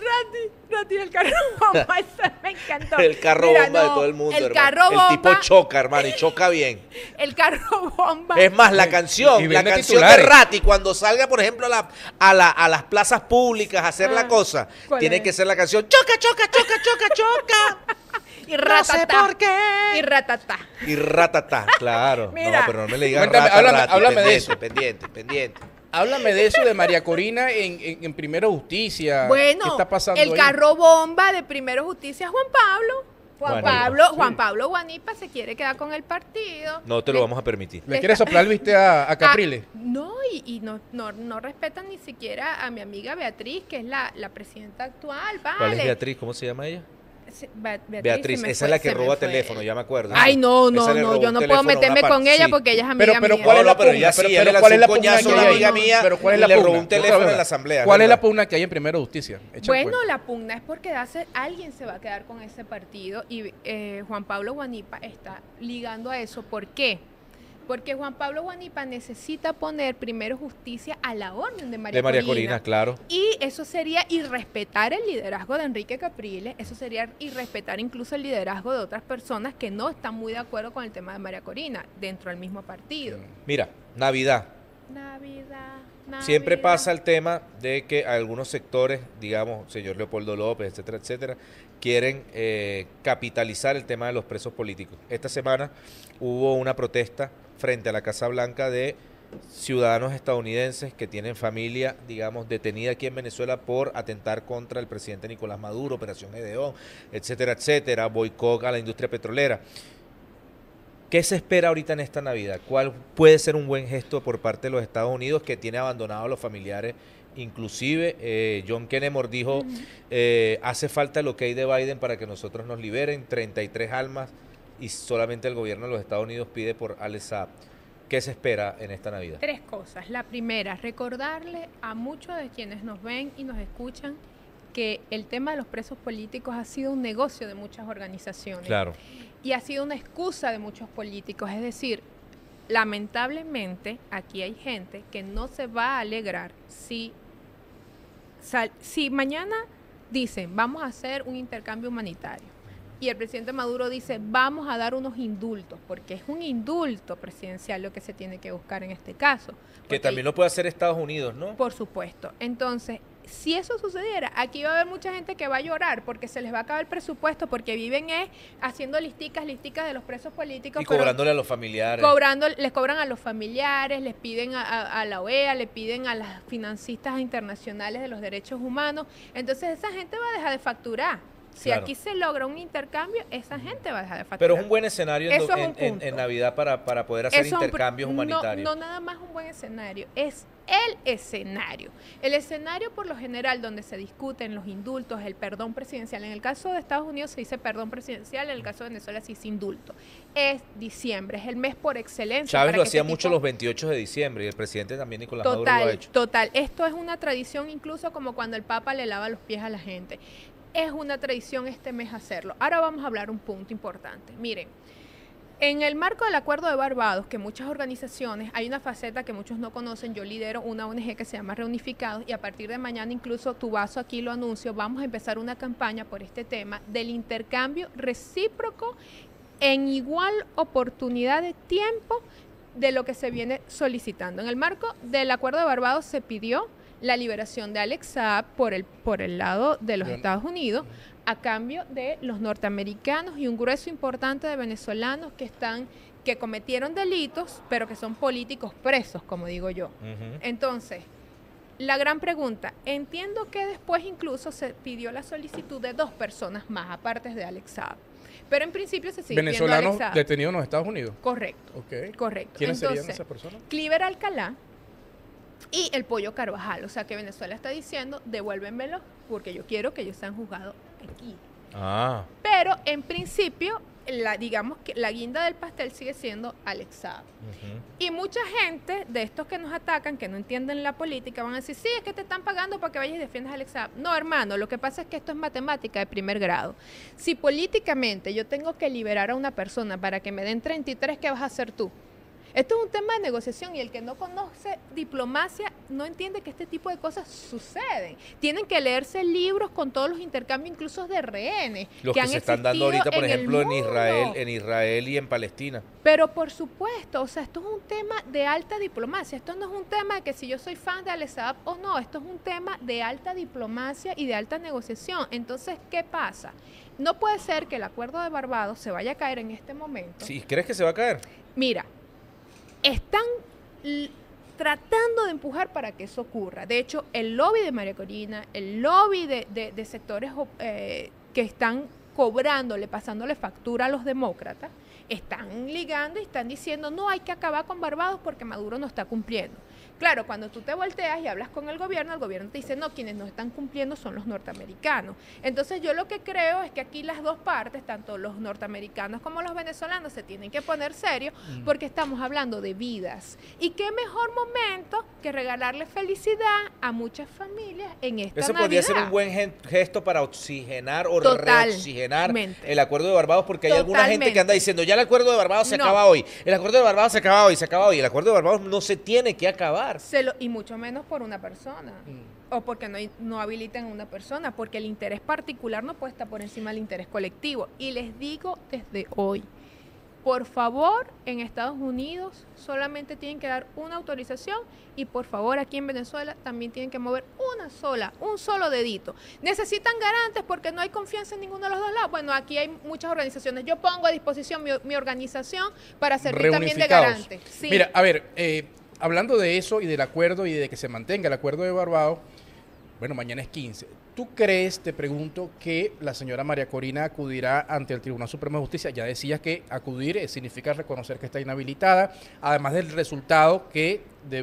S3: Rati, el carro bomba, eso me encantó.
S2: El carro
S3: Mira,
S2: bomba de
S3: no,
S2: todo el mundo,
S3: El
S2: hermano.
S3: carro bomba.
S2: El tipo choca, hermano, y choca bien.
S3: El carro bomba.
S2: Es más, la
S1: Y
S2: canción de
S1: vende titulares.
S2: Rati, cuando salga, por ejemplo, a las plazas públicas a hacer la cosa,
S3: ¿cuál
S2: tiene
S3: es?
S2: que ser la canción choca, choca, choca, choca, choca.
S3: Y
S2: No sé
S3: ratatá.
S2: por qué.
S3: Y ratatá.
S2: Y ratatá, claro.
S3: Mira.
S2: No, pero no me le digas
S1: Cuéntame,
S2: rata,
S1: háblame-
S2: Rati,
S1: háblame de
S2: pendiente,
S1: eso.
S2: pendiente.
S1: Háblame de eso de María Corina en Primero Justicia.
S3: Bueno,
S1: ¿Qué está pasando
S3: el
S1: ahí?
S3: carro bomba de Primero Justicia es Juan Pablo.
S2: Guanipa,
S3: Juan Pablo Guanipa se quiere quedar con el partido.
S2: No te lo vamos a permitir.
S1: ¿Le quiere soplar el viste a Capriles?
S3: No, y no respetan ni siquiera a mi amiga Beatriz, que es la presidenta actual. Vale.
S2: ¿Cuál es Beatriz? ¿Cómo se llama ella?
S3: Sí,
S2: Beatriz,
S3: se me
S2: esa
S3: fue,
S2: es la que
S3: se me
S2: roba
S3: fue.
S2: teléfono, ya me acuerdo.
S3: Ay, no,
S2: Esa le robó
S3: yo
S2: un
S3: no
S2: teléfono
S3: puedo
S2: a una
S3: meterme con ella
S2: sí.
S3: porque ella es amiga
S1: Pero
S3: mía.
S1: ¿cuál es la
S2: pero
S1: pugna?
S2: ella sí,
S1: Pero
S2: ella le
S1: ¿cuál es la
S2: lanzó un
S1: pugna
S2: coñazo
S1: que
S2: a
S1: hay
S2: una
S1: ahí?
S2: amiga mía
S1: Pero ¿cuál es
S2: y
S1: la
S2: le robó
S1: pugna?
S2: un teléfono en la asamblea.
S1: ¿Cuál es la
S2: ¿verdad?
S1: pugna que hay en Primero Justicia? Echa
S3: Bueno,
S1: pues.
S3: la pugna es porque alguien se va a quedar con ese partido y Juan Pablo Guanipa está ligando a eso. ¿Por qué? Porque Juan Pablo Guanipa necesita poner Primero Justicia a la orden de María
S2: De María
S3: Corina.
S2: Corina, claro.
S3: Y eso sería irrespetar el liderazgo de Enrique Capriles, eso sería irrespetar incluso el liderazgo de otras personas que no están muy de acuerdo con el tema de María Corina dentro del mismo partido.
S2: Mira, Navidad.
S3: Navidad.
S2: Siempre
S3: Navidad.
S2: pasa el tema de que algunos sectores, digamos, señor Leopoldo López, etcétera, etcétera, quieren capitalizar el tema de los presos políticos. Esta semana hubo una protesta frente a la Casa Blanca de ciudadanos estadounidenses que tienen familia, digamos, detenida aquí en Venezuela por atentar contra el presidente Nicolás Maduro, Operación Gedeón, etcétera, etcétera, boicot a la industria petrolera. ¿Qué se espera ahorita en esta Navidad? ¿Cuál puede ser un buen gesto por parte de los Estados Unidos que tiene abandonados a los familiares? Inclusive John Kennedy dijo, hace falta el ok de Biden para que nosotros nos liberen, 33 almas y solamente el gobierno de los Estados Unidos pide por Al Saab. ¿Qué se espera en esta Navidad?
S3: Tres cosas. La primera, recordarle a muchos de quienes nos ven y nos escuchan que el tema de los presos políticos ha sido un negocio de muchas organizaciones.
S2: Claro.
S3: Y ha sido una excusa de muchos políticos. Es decir, lamentablemente aquí hay gente que no se va a alegrar si mañana dicen vamos a hacer un intercambio humanitario y el presidente Maduro dice vamos a dar unos indultos, porque es un indulto presidencial lo que se tiene que buscar en este caso.
S2: Que
S3: Porque
S2: también lo puede hacer Estados Unidos, ¿no?
S3: por supuesto. Entonces, si eso sucediera, aquí va a haber mucha gente que va a llorar porque se les va a acabar el presupuesto, porque viven haciendo listicas de los presos políticos.
S2: Y
S3: pero
S2: cobrándole a los familiares.
S3: les cobran a los familiares, les piden a la OEA, le piden a las financistas internacionales de los derechos humanos. Entonces esa gente va a dejar de facturar. Si
S2: Claro.
S3: aquí se logra un intercambio, esa gente va a dejar de facturar.
S2: Pero es un buen escenario
S3: Eso es un punto.
S2: en Navidad para poder hacer
S3: Eso es un
S2: intercambios humanitarios.
S3: No nada más un buen escenario, es el escenario. El escenario por lo general donde se discuten los indultos, el perdón presidencial. En el caso de Estados Unidos se dice perdón presidencial, en el caso de Venezuela se dice indulto. Es diciembre, es el mes por excelencia.
S2: Chávez
S3: para
S2: lo
S3: que
S2: hacía
S3: este
S2: mucho
S3: tipo-
S2: los 28 de diciembre y el presidente también Nicolás Maduro lo ha
S3: Total,
S2: hecho.
S3: total. Esto es una tradición incluso como cuando el Papa le lava los pies a la gente. Es una tradición este mes hacerlo. Ahora vamos a hablar un punto importante. Miren, en el marco del Acuerdo de Barbados, que muchas organizaciones, hay una faceta que muchos no conocen, yo lidero una ONG que se llama Reunificados y a partir de mañana incluso tu vaso aquí lo anuncio, vamos a empezar una campaña por este tema del intercambio recíproco en igual oportunidad de tiempo de lo que se viene solicitando. En el marco del Acuerdo de Barbados se pidió la liberación de Alex Saab por el lado de los
S1: Bien.
S3: Estados Unidos a cambio de los norteamericanos y un grueso importante de venezolanos que cometieron delitos, pero que son políticos presos, como digo yo.
S2: Ujú.
S3: Entonces, la gran pregunta, entiendo que después incluso se pidió la solicitud de 2 personas más, aparte de Alex Saab. Pero en principio se sigue pidiendo
S1: Venezolanos
S3: Alex Saab.
S1: detenidos en los Estados Unidos.
S3: Correcto,
S1: Ok.
S3: correcto.
S1: ¿Quiénes serían
S3: Entonces,
S1: esas personas?
S3: Cliver Alcalá y el Pollo Carvajal. O sea que Venezuela está diciendo, devuélvenmelo porque yo quiero que ellos sean juzgados aquí.
S2: Ah,
S3: Pero en principio, digamos que la guinda del pastel sigue siendo Alex Saab.
S2: ujú.
S3: Y mucha gente de estos que nos atacan, que no entienden la política, van a decir, sí, es que te están pagando para que vayas y defiendas a Alex Saab. No, hermano, lo que pasa es que esto es matemática de primer grado. Si políticamente yo tengo que liberar a una persona para que me den 33, ¿qué vas a hacer tú? Esto es un tema de negociación y el que no conoce diplomacia no entiende que este tipo de cosas suceden. Tienen que leerse libros con todos los intercambios, incluso de rehenes,
S2: Los que
S3: han
S2: se están dando
S3: existido
S2: ahorita, por
S3: en el
S2: ejemplo,
S3: mundo.
S2: en Israel y en Palestina.
S3: Pero por supuesto, o sea, esto es un tema de alta diplomacia. Esto no es un tema de que si yo soy fan de Alex Saab o no. Esto es un tema de alta diplomacia y de alta negociación. Entonces, ¿qué pasa? No puede ser que el Acuerdo de Barbados se vaya a caer en este momento.
S2: ¿Sí? ¿Crees que se va a caer?
S3: Mira, están tratando de empujar para que eso ocurra. De hecho, el lobby de María Corina, el lobby de sectores que están cobrándole, pasándole factura a los demócratas, están ligando y están diciendo, no, hay que acabar con Barbados porque Maduro no está cumpliendo. Claro, cuando tú te volteas y hablas con el gobierno te dice, no, quienes no están cumpliendo son los norteamericanos. Entonces yo lo que creo es que aquí las dos partes, tanto los norteamericanos como los venezolanos, se tienen que poner serios porque estamos hablando de vidas. Y qué mejor momento que regalarle felicidad a muchas familias en esta
S2: Eso
S3: Navidad.
S2: podría ser un buen gesto para oxigenar o
S3: Totalmente.
S2: reoxigenar el Acuerdo de Barbados, porque hay alguna gente que anda
S3: Totalmente.
S2: diciendo, ya el Acuerdo de Barbados se
S3: No.
S2: acaba hoy. El Acuerdo de Barbados se acaba hoy, se acaba hoy. El Acuerdo de Barbados no se tiene que acabar.
S3: Y mucho menos por una persona. O porque no habiliten a una persona, porque el interés particular no puede estar por encima del interés colectivo. Y les digo desde hoy, por favor, en Estados Unidos solamente tienen que dar una autorización y por favor aquí en Venezuela también tienen que mover un solo dedito. Necesitan garantes porque no hay confianza en ninguno de los dos lados. Bueno, aquí hay muchas organizaciones. Yo pongo a disposición mi organización para servir también de
S1: Reunificados.
S3: garante. Sí.
S1: Mira, a ver, hablando de eso y del acuerdo y de que se mantenga el acuerdo de Barbados, bueno, mañana es 15. ¿Tú crees, te pregunto, que la señora María Corina acudirá ante el Tribunal Supremo de Justicia? Ya decías que acudir significa reconocer que está inhabilitada, además del resultado que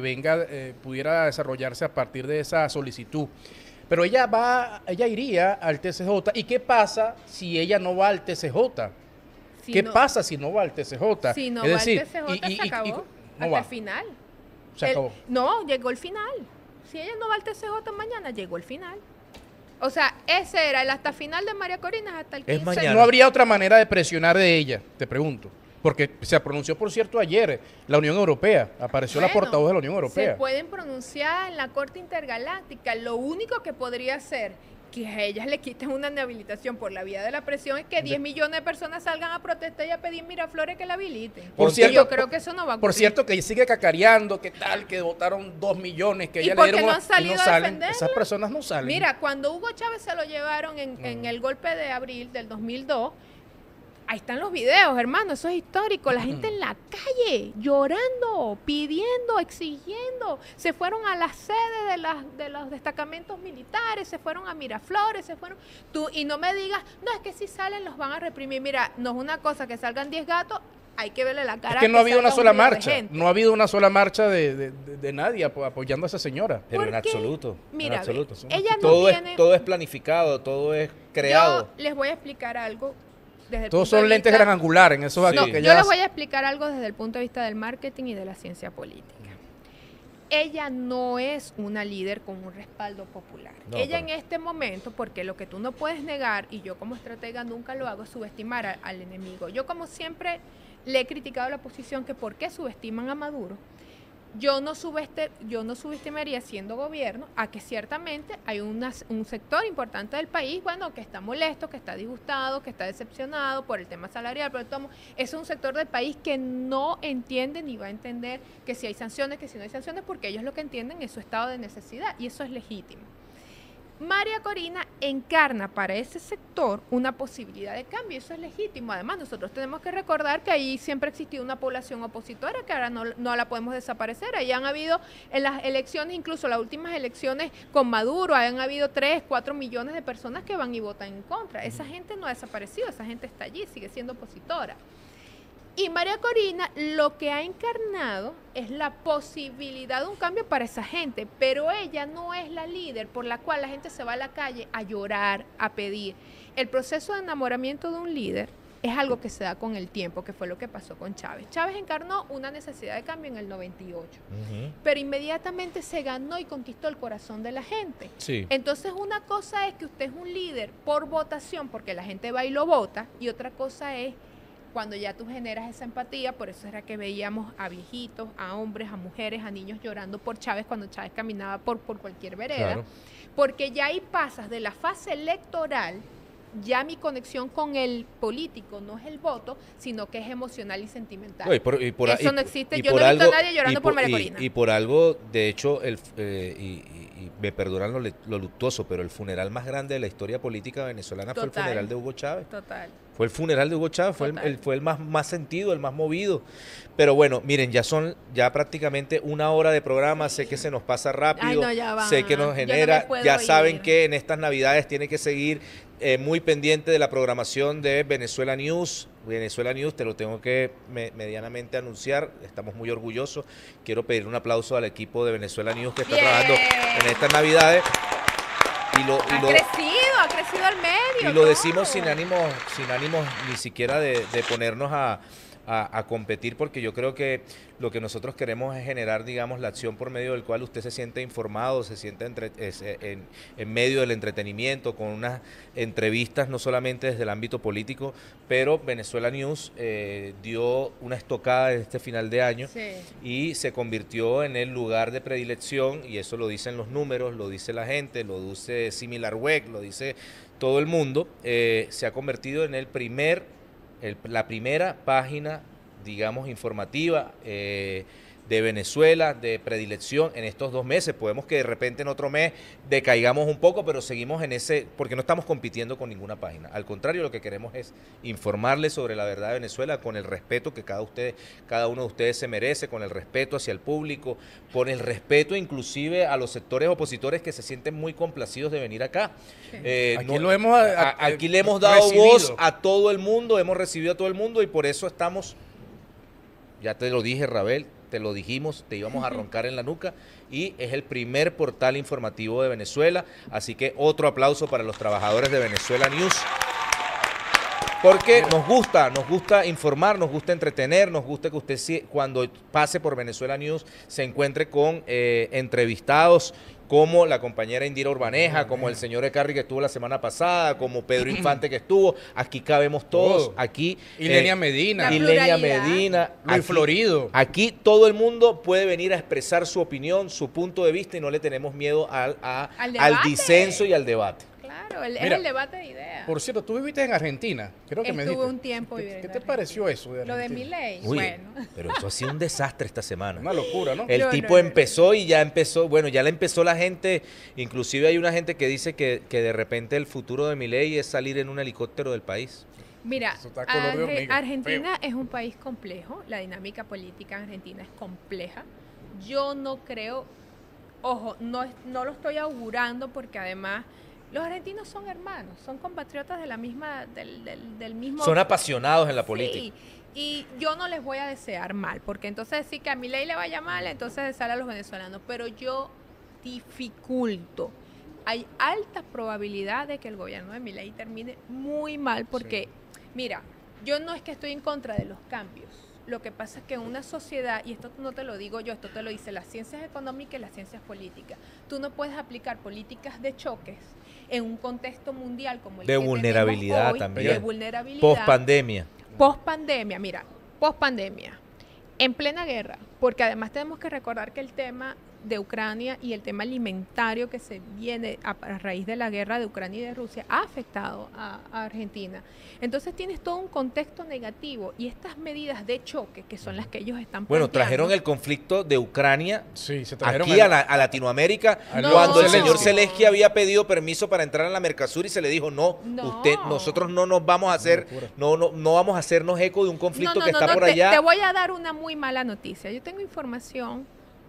S1: pudiera desarrollarse a partir de esa solicitud. Pero ella iría al TCJ. ¿Y qué pasa si ella no va al TCJ?
S3: Si
S1: ¿Qué
S3: no-
S1: pasa si no va al TCJ?
S3: Si no
S1: Es
S3: va
S1: decir,
S3: al TCJ, se acabó.
S1: no
S3: Hasta
S1: va.
S3: el final.
S1: Se acabó.
S3: No, llegó el final. Si ella no va al TCJ mañana, llegó el final. O sea, ese era el hasta final de María Corina hasta el 15.
S2: Es mañana.
S1: No habría otra manera de presionar de ella, te pregunto. Porque se pronunció, por cierto, ayer la Unión Europea. Apareció la
S3: Bueno,
S1: portavoz de la Unión Europea.
S3: Se pueden pronunciar en la Corte Intergaláctica. Lo único que podría ser que a ellas le quiten una inhabilitación por la vía de la presión es que 10 millones de personas salgan a protestar y a pedir Miraflores que la habiliten.
S1: Por
S3: Y
S1: cierto,
S3: yo creo que eso no va a ocurrir.
S1: Por cierto, que sigue cacareando, que tal, que votaron 2 millones, que
S3: ¿Y
S1: ella
S3: por
S1: le
S3: qué
S1: dieron
S3: no han salido a
S1: salen.
S3: defenderla?
S1: Esas personas no salen.
S3: Mira, cuando Hugo Chávez se lo llevaron en el golpe de abril del 2002, Ahí están los videos, hermano, eso es histórico. La gente en la calle, llorando, pidiendo, exigiendo. Se fueron a la sede de los destacamentos militares, se fueron a Miraflores, se fueron. Y no me digas, no, es que si salen los van a reprimir. Mira, no es una cosa que salgan 10 gatos, hay que verle la cara.
S1: Es que no ha habido una sola marcha,
S3: gente.
S1: no ha habido una sola marcha de nadie apoyando a esa señora.
S2: Pero en
S3: ¿Por qué?
S2: absoluto.
S3: Mira,
S2: en absoluto.
S3: ella no
S2: Todo
S3: tiene...
S2: todo es planificado, todo es creado.
S3: Yo les voy a explicar algo. Desde el
S1: Todos
S3: punto de
S1: son lentes
S3: vista-
S1: gran angulares en esos
S2: Sí.
S1: actos
S3: No,
S1: que
S3: yo
S1: ella
S3: les
S1: hace.
S3: voy a explicar algo desde el punto de vista del marketing y de la ciencia política. Ella no es una líder con un respaldo popular.
S2: No,
S3: Ella
S2: pero-
S3: en este momento, porque lo que tú no puedes negar, y yo como estratega nunca lo hago, es subestimar al enemigo. Yo como siempre le he criticado a la oposición que por qué subestiman a Maduro. Yo no subestimaría siendo gobierno a que ciertamente hay un sector importante del país, bueno, que está molesto, que está disgustado, que está decepcionado por el tema salarial, pero eso es un sector del país que no entiende ni va a entender que si hay sanciones, que si no hay sanciones, porque ellos lo que entienden es su estado de necesidad y eso es legítimo. María Corina encarna para ese sector una posibilidad de cambio, eso es legítimo. Además, nosotros tenemos que recordar que ahí siempre ha existido una población opositora que ahora no la podemos desaparecer. Ahí han habido en las elecciones, incluso las últimas elecciones con Maduro, han habido 3, 4 millones de personas que van y votan en contra. Esa gente no ha desaparecido, esa gente está allí, sigue siendo opositora. Y María Corina lo que ha encarnado es la posibilidad de un cambio para esa gente, pero ella no es la líder por la cual la gente se va a la calle a llorar, a pedir. El proceso de enamoramiento de un líder es algo que se da con el tiempo, que fue lo que pasó con Chávez. Chávez encarnó una necesidad de cambio en el 98, pero inmediatamente se ganó y conquistó el corazón de la gente.
S2: Sí.
S3: Entonces una cosa es que usted es un líder por votación, porque la gente va y lo vota, y otra cosa es cuando ya tú generas esa empatía. Por eso era que veíamos a viejitos, a hombres, a mujeres, a niños llorando por Chávez cuando Chávez caminaba por cualquier vereda,
S2: Claro.
S3: porque ya ahí pasas de la fase electoral, ya mi conexión con el político no es el voto, sino que es emocional y sentimental.
S2: No,
S3: Eso no existe. Yo no he visto a nadie llorando por María Corina.
S2: Y por algo, de hecho, y me perdonan lo luctuoso, pero el funeral más grande de la historia política venezolana fue el
S3: Total.
S2: funeral de Hugo Chávez.
S3: Total.
S2: Fue el funeral de Hugo Chávez, fue
S3: Total.
S2: fue el más sentido, el más movido. Pero bueno, miren, ya prácticamente 1 hora de programa, sé que se nos pasa rápido,
S3: Ay, no, ya va.
S2: sé que nos
S3: Yo no
S2: genera,
S3: me puedo
S2: ya saben
S3: ir.
S2: que en estas Navidades tiene que seguir muy pendiente de la programación de Venezuela News. Venezuela News, te lo tengo que medianamente anunciar, estamos muy orgullosos. Quiero pedir un aplauso al equipo de Venezuela News que está
S3: Bien.
S2: trabajando en estas Navidades.
S3: Ha crecido al medio.
S2: Y lo
S3: todo.
S2: decimos sin ánimos ni siquiera de ponernos a competir, porque yo creo que lo que nosotros queremos es generar, digamos, la acción por medio del cual usted se siente informado, se siente en medio del entretenimiento, con unas entrevistas no solamente desde el ámbito político, pero Venezuela News dio una estocada en este final de año.
S3: Sí.
S2: Y se convirtió en el lugar de predilección, y eso lo dicen los números, lo dice la gente, lo dice SimilarWeb, lo dice todo el mundo. Se ha convertido en la primera página, digamos, informativa de Venezuela, de predilección en estos 2 meses. Podemos que de repente en otro mes decaigamos un poco, pero seguimos en ese, porque no estamos compitiendo con ninguna página. Al contrario, lo que queremos es informarles sobre la verdad de Venezuela con el respeto que cada uno de ustedes se merece, con el respeto hacia el público, con el respeto inclusive a los sectores opositores que se sienten muy complacidos de venir acá.
S1: Aquí lo hemos
S2: aquí le hemos dado
S1: recibido.
S2: voz a todo el mundo, hemos recibido a todo el mundo, y por eso estamos, ya te lo dije, Rabel, te lo dijimos, te íbamos a roncar en la nuca, y es el primer portal informativo de Venezuela, así que otro aplauso para los trabajadores de Venezuela News, porque nos gusta informar, nos gusta entretener, nos gusta que usted cuando pase por Venezuela News se encuentre con entrevistados como la compañera Indira Urbaneja, como el señor Ecarri que estuvo la semana pasada, como Pedro Infante que estuvo. Aquí cabemos todos.
S1: Todo.
S2: Aquí
S1: Ilenia Medina.
S3: La
S2: Ilenia
S3: pluralidad.
S2: Medina.
S1: Luis
S2: Aquí-
S1: Florido.
S2: Aquí todo el mundo puede venir a expresar su opinión, su punto de vista, y no le tenemos miedo al
S3: debate.
S2: disenso y al debate.
S3: Claro, es
S1: Mira,
S3: el debate de ideas.
S1: Por cierto, tú viviste en Argentina, creo que me
S3: Estuve
S1: dijiste.
S3: un tiempo
S1: ¿Qué
S3: viviendo
S1: te
S3: en
S1: pareció eso de
S3: Lo de
S1: Argentina?
S3: Milei,
S2: Uy,
S3: bueno.
S2: pero eso ha sido un desastre esta semana.
S1: Una locura, ¿no?
S2: El
S3: No,
S2: tipo
S3: no, no,
S2: empezó y ya empezó, bueno, ya le empezó la gente, inclusive hay una gente que dice que de repente el futuro de Milei es salir en un helicóptero del país.
S3: Mira,
S1: Eso está color de hormiga,
S3: Argentina es un país complejo, la dinámica política en Argentina es compleja. Yo no creo, ojo, no lo estoy augurando porque además los argentinos son hermanos, son compatriotas de la misma, del mismo...
S2: Son apasionados en la
S3: Sí,
S2: política.
S3: y yo no les voy a desear mal, porque entonces sí que a Milei le vaya mal, entonces sale a los venezolanos, pero yo dificulto. Hay alta probabilidad de que el gobierno de Milei termine muy mal, porque, mira, yo no es que estoy en contra de los cambios. Lo que pasa es que en una sociedad, y esto no te lo digo yo, esto te lo dice las ciencias económicas y las ciencias políticas, tú no puedes aplicar políticas de choques en un contexto mundial como el
S2: De
S3: que
S2: vulnerabilidad
S3: tenemos hoy,
S2: también.
S3: de vulnerabilidad.
S2: Post-pandemia.
S3: Post-pandemia, mira, post-pandemia, en plena guerra, porque además tenemos que recordar que el tema de Ucrania y el tema alimentario que se viene a raíz de la guerra de Ucrania y de Rusia ha afectado a Argentina. Entonces tienes todo un contexto negativo y estas medidas de choque, que son las que ellos están
S2: Bueno,
S3: planteando.
S2: trajeron el conflicto de Ucrania
S1: Sí, se trajeron
S2: aquí a Latinoamérica
S1: al
S2: cuando el
S1: Zelensky.
S2: señor Zelensky había pedido permiso para entrar en la Mercosur y se le dijo no,
S3: No.
S2: nosotros no nos vamos a hacer,
S1: locura.
S2: no vamos a hacernos eco de un conflicto que está por
S3: te,
S2: allá.
S3: Te voy a dar una muy mala noticia. Yo tengo información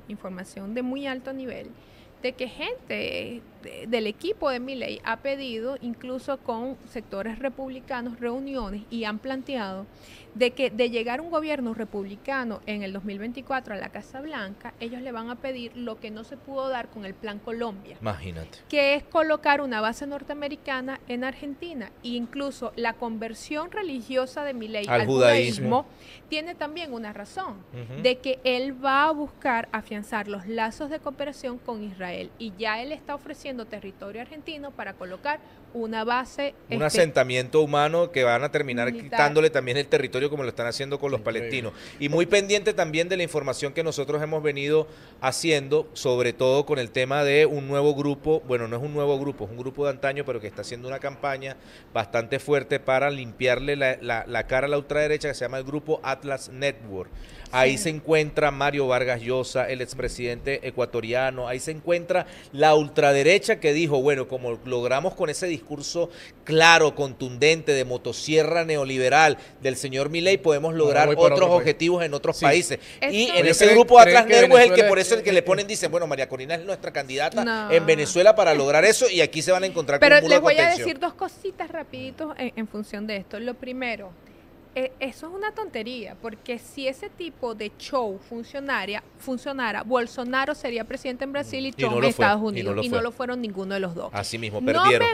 S3: de muy alto nivel, de que gente del equipo de Milei ha pedido, incluso con sectores republicanos, reuniones y han planteado de que de llegar un gobierno republicano en el 2024 a la Casa Blanca, ellos le van a pedir lo que no se pudo dar con el Plan Colombia,
S2: Imagínate.
S3: que es colocar una base norteamericana en Argentina. E incluso la conversión religiosa de Milei
S2: Al
S3: al
S2: judaísmo.
S3: judaísmo tiene también una razón,
S2: Ujú.
S3: de que él va a buscar afianzar los lazos de cooperación con Israel, y ya él está ofreciendo territorio argentino para colocar una base
S2: Un asentamiento humano que van a terminar
S3: militar.
S2: quitándole también el territorio como lo están haciendo con los
S1: Increíble.
S2: palestinos. Y muy pendiente también de la información que nosotros hemos venido haciendo, sobre todo con el tema de un nuevo grupo, bueno, no es un nuevo grupo, es un grupo de antaño, pero que está haciendo una campaña bastante fuerte para limpiarle la cara a la ultraderecha, que se llama el grupo Atlas Network. Ahí se encuentra Mario Vargas Llosa, el expresidente ecuatoriano. Ahí se encuentra la ultraderecha que dijo, bueno, como logramos con ese discurso claro, contundente, de motosierra neoliberal del señor Milei, podemos lograr
S1: voy para
S2: otros
S1: otro país.
S2: objetivos en otros
S1: Sí.
S2: países. Y
S3: Esto-
S2: en
S1: Ellos
S2: ese
S1: creen-
S2: grupo Atlas
S1: creen que
S2: Network es el que
S1: Venezuela
S2: por eso es el que
S1: es-
S2: le ponen, dicen, bueno, María Corina es nuestra candidata
S3: No.
S2: en Venezuela para lograr eso, y aquí se van a encontrar con
S3: Pero
S2: un muro de
S3: les voy a
S2: contención.
S3: decir dos cositas rapiditos en función de esto. Lo primero, eso es una tontería, porque si ese tipo de show funcionara, Bolsonaro sería presidente en Brasil y
S2: Y
S3: Trump
S2: no
S3: en
S2: lo fue,
S3: Estados
S2: y
S3: Unidos,
S2: no lo
S3: y
S2: fue.
S3: no lo fueron ninguno de los dos.
S2: Así mismo,
S3: No
S2: perdieron.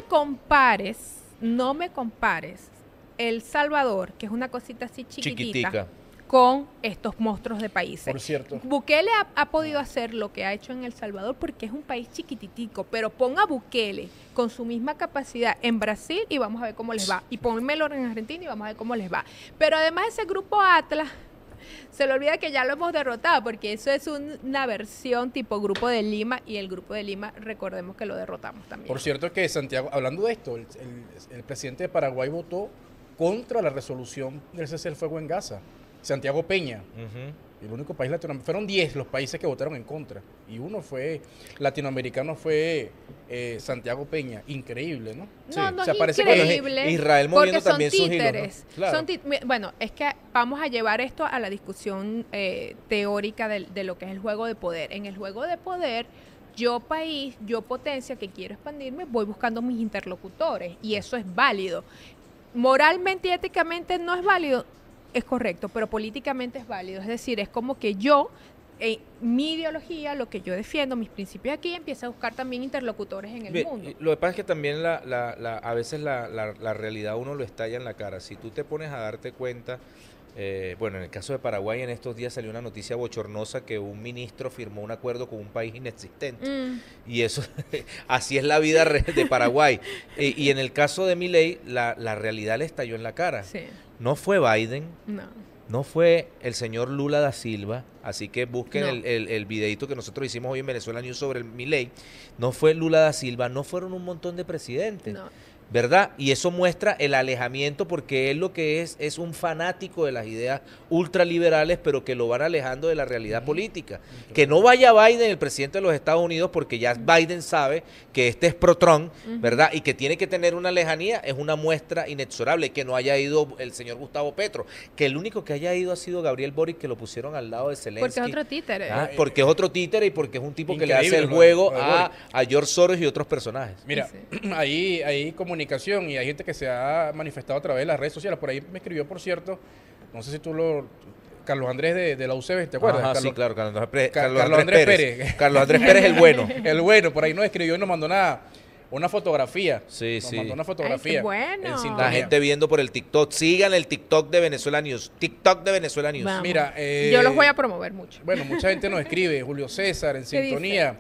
S3: no me compares El Salvador, que es una cosita así
S2: Chiquitica.
S3: con estos monstruos de países.
S1: Por cierto.
S3: Bukele ha podido hacer lo que ha hecho en El Salvador porque es un país chiquititico, pero ponga a Bukele con su misma capacidad en Brasil y vamos a ver cómo les va. Y pónmelo en Argentina y vamos a ver cómo les va. Pero además ese grupo Atlas, se le olvida que ya lo hemos derrotado, porque eso es una versión tipo Grupo de Lima, y el Grupo de Lima, recordemos que lo derrotamos también.
S1: Por cierto que Santiago, hablando de esto, el presidente de Paraguay votó contra la resolución del cese del fuego en Gaza. Santiago Peña,
S2: Ujú.
S1: el único país latinoamericano, fueron 10 los países que votaron en contra, y uno fue latinoamericano, fue Santiago Peña. Increíble, ¿no?
S3: No
S1: O sea,
S3: es
S1: parece que
S3: increíble.
S2: Israel moviendo
S3: porque son
S2: también sus hilos, ¿no?
S3: títeres.
S2: Claro.
S3: Bueno, es que vamos a llevar esto a la discusión teórica de lo que es el juego de poder. En el juego de poder, yo país, yo potencia que quiero expandirme, voy buscando mis interlocutores, y eso es válido. Moralmente y éticamente no es válido, es correcto, pero políticamente es válido. Es decir, es como que yo, mi ideología, lo que yo defiendo, mis principios aquí, empiezo a buscar también interlocutores en el
S2: Bien,
S3: mundo.
S2: lo que pasa es que también a veces la realidad uno lo estalla en la cara. Si tú te pones a darte cuenta, bueno, en el caso de Paraguay en estos días salió una noticia bochornosa que un ministro firmó un acuerdo con un país inexistente. Y eso, así es la vida de Paraguay. Y en el caso de Milei, la realidad le estalló en la cara.
S3: Sí,
S2: No fue Biden,
S3: no.
S2: no fue el señor Lula da Silva, así que busquen
S3: No.
S2: el videito que nosotros hicimos hoy en Venezuela News sobre el Milei. No fue Lula da Silva, no fueron un montón de presidentes.
S3: No.
S2: ¿verdad? Y eso muestra el alejamiento porque él lo que es un fanático de las ideas ultraliberales, pero que lo van alejando de la realidad política. Que no vaya Biden, el presidente de los Estados Unidos, porque ya Biden sabe que este es pro-Trump, ¿verdad? Y que tiene que tener una lejanía, es una muestra inexorable. Que no haya ido el señor Gustavo Petro, que el único que haya ido ha sido Gabriel Boric, que lo pusieron al lado de Zelensky.
S3: Porque es otro títere.
S2: Porque es otro títere y porque es un tipo que le
S1: Increíble
S2: hace el
S1: lo
S2: juego
S1: de Boric.
S2: a George Soros y otros personajes.
S1: Mira,
S3: Sí.
S1: hay comunicación y hay gente que se ha manifestado a través de las redes sociales. Por ahí me escribió, por cierto, no sé si Carlos Andrés de la UCB, ¿te acuerdas?
S2: Ajá,
S1: Carlos,
S2: sí, claro, Carlos Andrés
S1: Carlos Andrés Pérez.
S2: Carlos Andrés Pérez el bueno.
S1: El bueno, por ahí nos escribió y nos mandó una fotografía.
S2: Sí,
S1: Nos
S2: sí.
S1: mandó una
S3: Ay,
S1: fotografía.
S3: qué bueno.
S1: en
S2: La
S1: sintonía.
S2: gente viendo por el TikTok. Sigan el TikTok de Venezuela News. TikTok de Venezuela News.
S3: Vamos.
S1: Mira,
S3: Yo los voy a promover mucho.
S1: Bueno, mucha gente nos escribe. Julio César, en
S3: ¿Qué
S1: sintonía.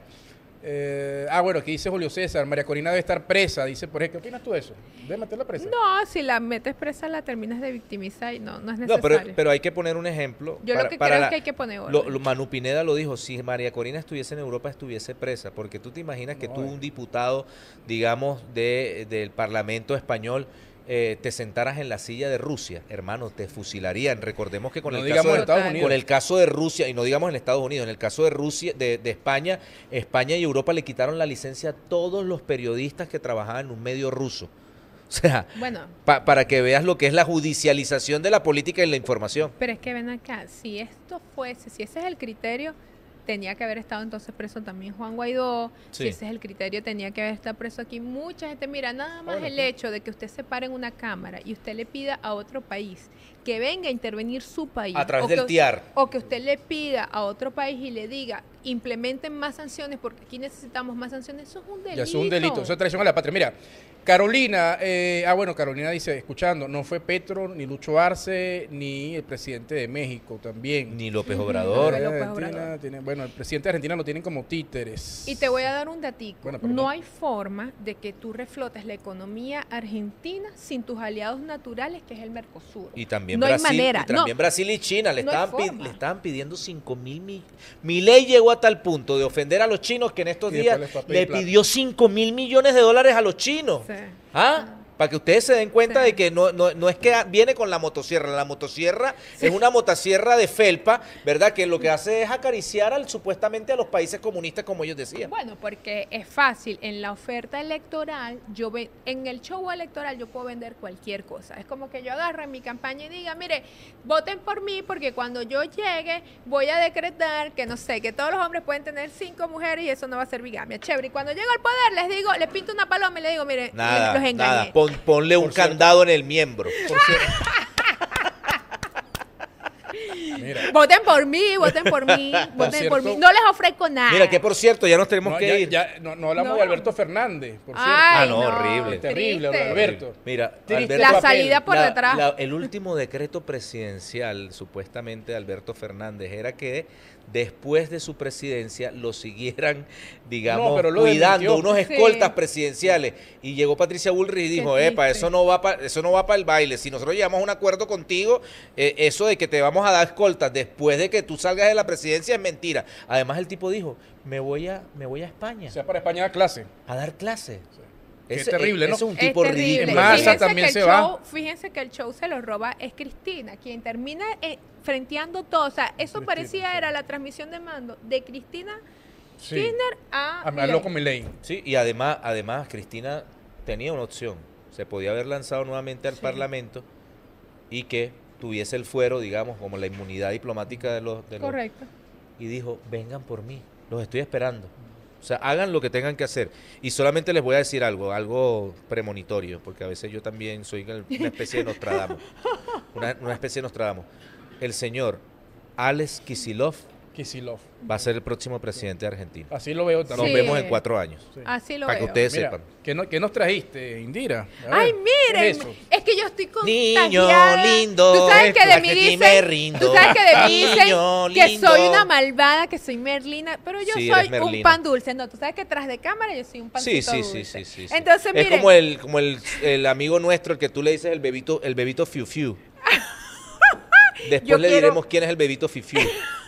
S1: Bueno, aquí dice Julio César. María Corina debe estar presa. Dice, por ejemplo, ¿qué opinas tú de eso? ¿Debe meterla presa?
S3: No, si la metes presa la terminas de victimizar y no es
S2: No,
S3: necesario.
S2: pero hay que poner un ejemplo.
S3: Yo lo que creo es que hay que poner orden.
S2: Manu Pineda lo dijo, si María Corina estuviese en Europa estuviese presa, porque tú te imaginas que tú, un diputado, digamos, del Parlamento español, te sentaras en la silla de Rusia, hermano, te fusilarían. Recordemos que con
S1: No
S2: el
S1: digamos
S2: caso
S1: en
S2: de,
S1: Estados Unidos.
S2: con el caso de Rusia, y no digamos en Estados Unidos, en el caso de Rusia, de España, España y Europa le quitaron la licencia a todos los periodistas que trabajaban en un medio ruso. O sea,
S3: Bueno,
S2: para que veas lo que es la judicialización de la política y la información.
S3: pero es que ven acá, si ese es el criterio, tenía que haber estado entonces preso también Juan Guaidó.
S2: Sí.
S3: Si ese es el criterio, tenía que haber estado preso aquí mucha gente. Mira, nada más
S1: Bueno,
S3: el
S1: sí.
S3: hecho de que usted se pare en una cámara y usted le pida a otro país que venga a intervenir su país.
S2: A través
S3: o
S2: del
S3: que-
S2: TIAR.
S3: O que usted le pida a otro país y le diga, implementen más sanciones porque aquí necesitamos más sanciones. Eso es un delito.
S1: Ya es un delito, eso es traición a la patria. Mira, Carolina, bueno, Carolina dice, escuchando, no fue Petro, ni Lucho Arce, ni el presidente de México también.
S2: Ni López
S3: Ujú.
S2: Obrador.
S3: López
S1: Argentina
S3: Obrador.
S1: bueno, el presidente de Argentina lo tienen como títeres.
S3: Y te voy a dar un datico.
S1: Bueno, perdón.
S3: No hay forma de que tú reflotes la economía argentina sin tus aliados naturales, que es el Mercosur.
S2: Y también
S3: no hay
S2: Brasil,
S3: manera.
S2: y también
S3: No.
S2: Brasil y China le,
S3: No hay
S2: estaban
S3: forma.
S2: le estaban pidiendo 5.000 millones. Milei llegó a tal punto de ofender a los chinos que en estos
S1: Y
S2: días
S1: después les fue a pedir
S2: le
S1: plata.
S2: pidió 5.000 millones de dólares a los chinos.
S3: Sí.
S2: ¿Ah? Para que ustedes se den cuenta
S3: Sí.
S2: de que no es que viene con la motosierra. La motosierra es una motosierra de felpa, ¿verdad? Que lo que hace es acariciar supuestamente a los países comunistas, como ellos decían.
S3: Bueno, porque es fácil. En la oferta electoral, en el show electoral yo puedo vender cualquier cosa. Es como que yo agarro en mi campaña y diga, mire, voten por mí porque cuando yo llegue voy a decretar que, no sé, que todos los hombres pueden tener 5 mujeres y eso no va a ser bigamia. Chévere. Y cuando llego al poder les digo, les pinto una paloma y les digo, mire,
S2: Nada,
S3: los engañé.
S2: nada. Ponle un
S1: Por cierto.
S2: candado en el miembro.
S1: Por cierto. Mira,
S3: Voten por mí, voten por mí, voten por
S1: cierto.
S3: mí. No les ofrezco nada.
S2: Mira, que por cierto, ya nos tenemos
S1: no,
S2: que ir.
S1: no hablamos
S3: No.
S1: de Alberto Fernández, por cierto.
S3: Ay,
S2: Ah, no, horrible.
S1: Terrible, lo de
S3: triste.
S1: Alberto.
S2: Mira,
S1: Triste
S2: Alberto,
S3: La
S1: papel.
S3: salida por detrás.
S2: el último decreto presidencial, supuestamente de Alberto Fernández, era que después de su presidencia lo siguieran, digamos,
S1: No, pero lo
S2: cuidando
S1: desmintió.
S2: unos
S3: Sí.
S2: escoltas presidenciales. Y llegó Patricia Bullrich y dijo,
S3: Qué
S2: epa,
S3: triste.
S2: eso no va para el baile. Si nosotros llegamos a un acuerdo contigo, eso de que te vamos a dar escoltas después de que tú salgas de la presidencia es mentira. Además el tipo dijo, me voy a España
S1: O sea, para España da clase.
S2: a dar clases.
S1: Qué terrible, ¿no?
S2: Ese es un
S3: Es
S2: tipo
S3: terrible.
S2: ridículo.
S1: En masa
S3: Fíjense
S1: también
S3: que
S1: se
S3: el
S1: va.
S3: show- Fíjense que el show se lo roba es Cristina, quien termina frenteando todo. O sea, eso
S1: Cristina,
S3: parecía
S1: sí.
S3: era la transmisión de mando de Cristina
S1: Sí.
S3: Kirchner a
S1: A
S3: Milei.
S1: loco Milei.
S2: Sí, y además Cristina tenía una opción. Se podía haber lanzado nuevamente al
S3: Sí.
S2: Parlamento y que tuviese el fuero, digamos, como la inmunidad diplomática de los...
S3: Correcto.
S2: Y dijo, vengan por mí, los estoy esperando. O sea, hagan lo que tengan que hacer. Y solamente les voy a decir algo premonitorio, porque a veces yo también soy una especie de Nostradamus. Una especie de Nostradamus. El señor Alex Kicillof
S1: Kicillof.
S2: va a ser el próximo presidente de Argentina.
S1: Así lo veo
S2: Nos
S1: también.
S3: Sí.
S2: vemos en 4 años.
S1: Sí.
S3: Así lo
S2: Para que
S3: veo.
S2: ustedes
S1: Mira,
S2: sepan.
S1: ¿qué nos trajiste, Indira? A
S3: Ay,
S1: ver,
S3: miren,
S1: ¿qué es eso?
S3: es que yo estoy
S2: Niño
S3: contagiada.
S2: lindo,
S3: Tú sabes que de
S2: hasta
S3: mí
S2: que aquí
S3: dicen,
S2: me rindo.
S3: tú sabes que de mí dicen
S2: Niño
S3: que
S2: lindo.
S3: soy una malvada, que soy Merlina, pero yo
S2: Sí,
S3: soy
S2: eres
S3: un
S2: Merlina.
S3: pan dulce. No, tú sabes que tras de cámara yo soy un pancito
S2: Sí.
S3: dulce. Entonces,
S2: es
S3: miren,
S2: como el amigo nuestro, el que tú le dices el bebito Fiu Fiu. Después
S3: Yo
S2: le
S3: quiero-
S2: diremos quién es el bebito Fiu Fiu.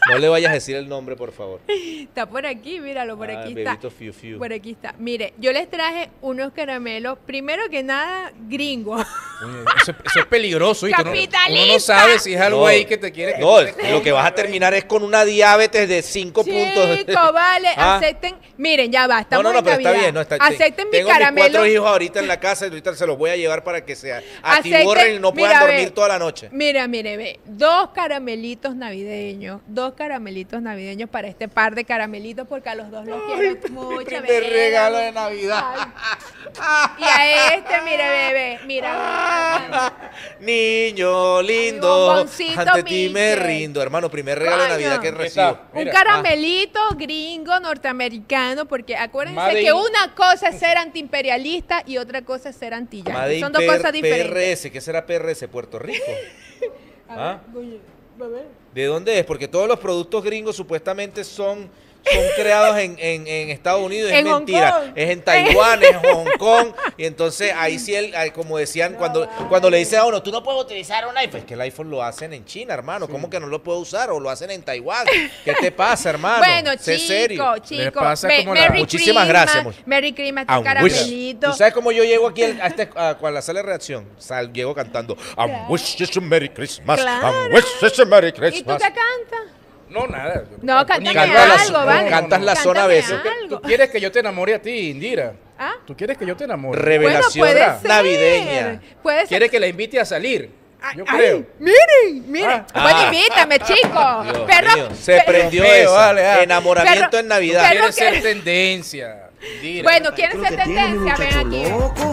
S2: No le vayas a decir el nombre, por favor.
S3: Está por aquí, míralo, por aquí está.
S2: Bebito Fiu Fiu.
S3: Por aquí está. Mire, yo les traje unos caramelos, primero que nada, gringos.
S1: Oye, eso es peligroso. ¿Viste? Uno no
S3: ¡Capitalista!
S1: sabe si es algo
S2: No.
S1: ahí que te quiere.
S2: No,
S1: que te
S2: lo que vas a terminar es con una diabetes de 5 puntos.
S3: Chicos, vale,
S2: Ah.
S3: acepten. Miren, ya va, estamos
S2: No,
S3: en
S2: pero está
S3: Navidad.
S2: bien, no está
S3: Acepten mi
S2: Tengo mis
S3: caramelo.
S2: 4 hijos ahorita en la casa y ahorita se los voy a llevar para que se
S3: Acepten-
S2: atiborren y no puedan
S3: mira,
S2: dormir
S3: ve.
S2: toda la noche.
S3: Mira, mire, ve. 2 caramelitos navideños. 2 caramelitos navideños para este par de caramelitos porque a los dos los quiero mucho.
S2: Mi primer
S3: bebé.
S2: regalo de Navidad.
S3: Y a este, mire, bebé. Mira.
S2: Niño lindo,
S3: Ay, bomboncito
S2: ante ti me
S3: Mickey.
S2: rindo. Hermano, primer regalo de
S3: Coño.
S2: Navidad que
S1: Está.
S2: recibo.
S3: Un
S1: Mira,
S3: caramelito gringo norteamericano, porque acuérdense
S1: Made
S3: que
S1: in-
S3: una cosa es ser antiimperialista y otra cosa es ser antiyankee.
S2: Made in
S3: Son dos cosas diferentes.
S2: PRS, ¿qué será PRS? Puerto Rico.
S3: A
S2: ¿Ah?
S3: ver, oye, a ver.
S2: ¿De dónde es? Porque todos los productos gringos supuestamente son creados en Estados Unidos. Es
S3: En Hong
S2: mentira.
S3: Kong.
S2: Es en Taiwán, es Hong Kong. Y entonces ahí sí, como decían, cuando le dicen a uno, tú no puedes utilizar un iPhone. Es que el iPhone lo hacen en China, hermano. ¿Cómo que no lo puedo usar? O lo hacen en Taiwán. ¿Qué te pasa, hermano?
S3: Bueno,
S2: Sé serio.
S3: chicos,
S1: pasa como la-
S2: Muchísimas gracias, mucho.
S3: Merry Christmas,
S2: Ah,
S3: tu caramelito.
S2: ¿Tú sabes cómo yo llego aquí a la sala de reacción? Llego cantando wish you a Merry Christmas.
S3: Claro.
S2: Wish you a Merry
S3: ¿Y tú
S2: Christmas.
S3: qué cantas?
S1: No, nada.
S3: No, cántame
S2: Canta la-
S3: algo, ¿vale?
S2: cantas la zona
S3: Cántame
S2: beso.
S3: algo.
S1: ¿Tú quieres que yo te enamore a ti, Indira?
S3: ¿Ah?
S1: ¿Tú quieres que yo te enamore?
S2: Revelación
S3: Bueno, puede ser.
S2: navideña.
S3: Puede ser.
S1: ¿Quieres que la invite a salir? Yo
S3: Ay,
S1: creo.
S3: miren.
S2: Ah.
S3: Bueno, invítame, chicos.
S2: Dios
S3: Perro,
S2: mío, se prendió
S1: feo,
S2: esa.
S1: vale,
S2: Enamoramiento
S3: Perro-
S2: en Navidad.
S3: perro-
S1: ¿Quieres ser
S3: que-
S1: tendencia? Indira.
S3: Bueno, ¿quieren ser tendencia? Ven aquí.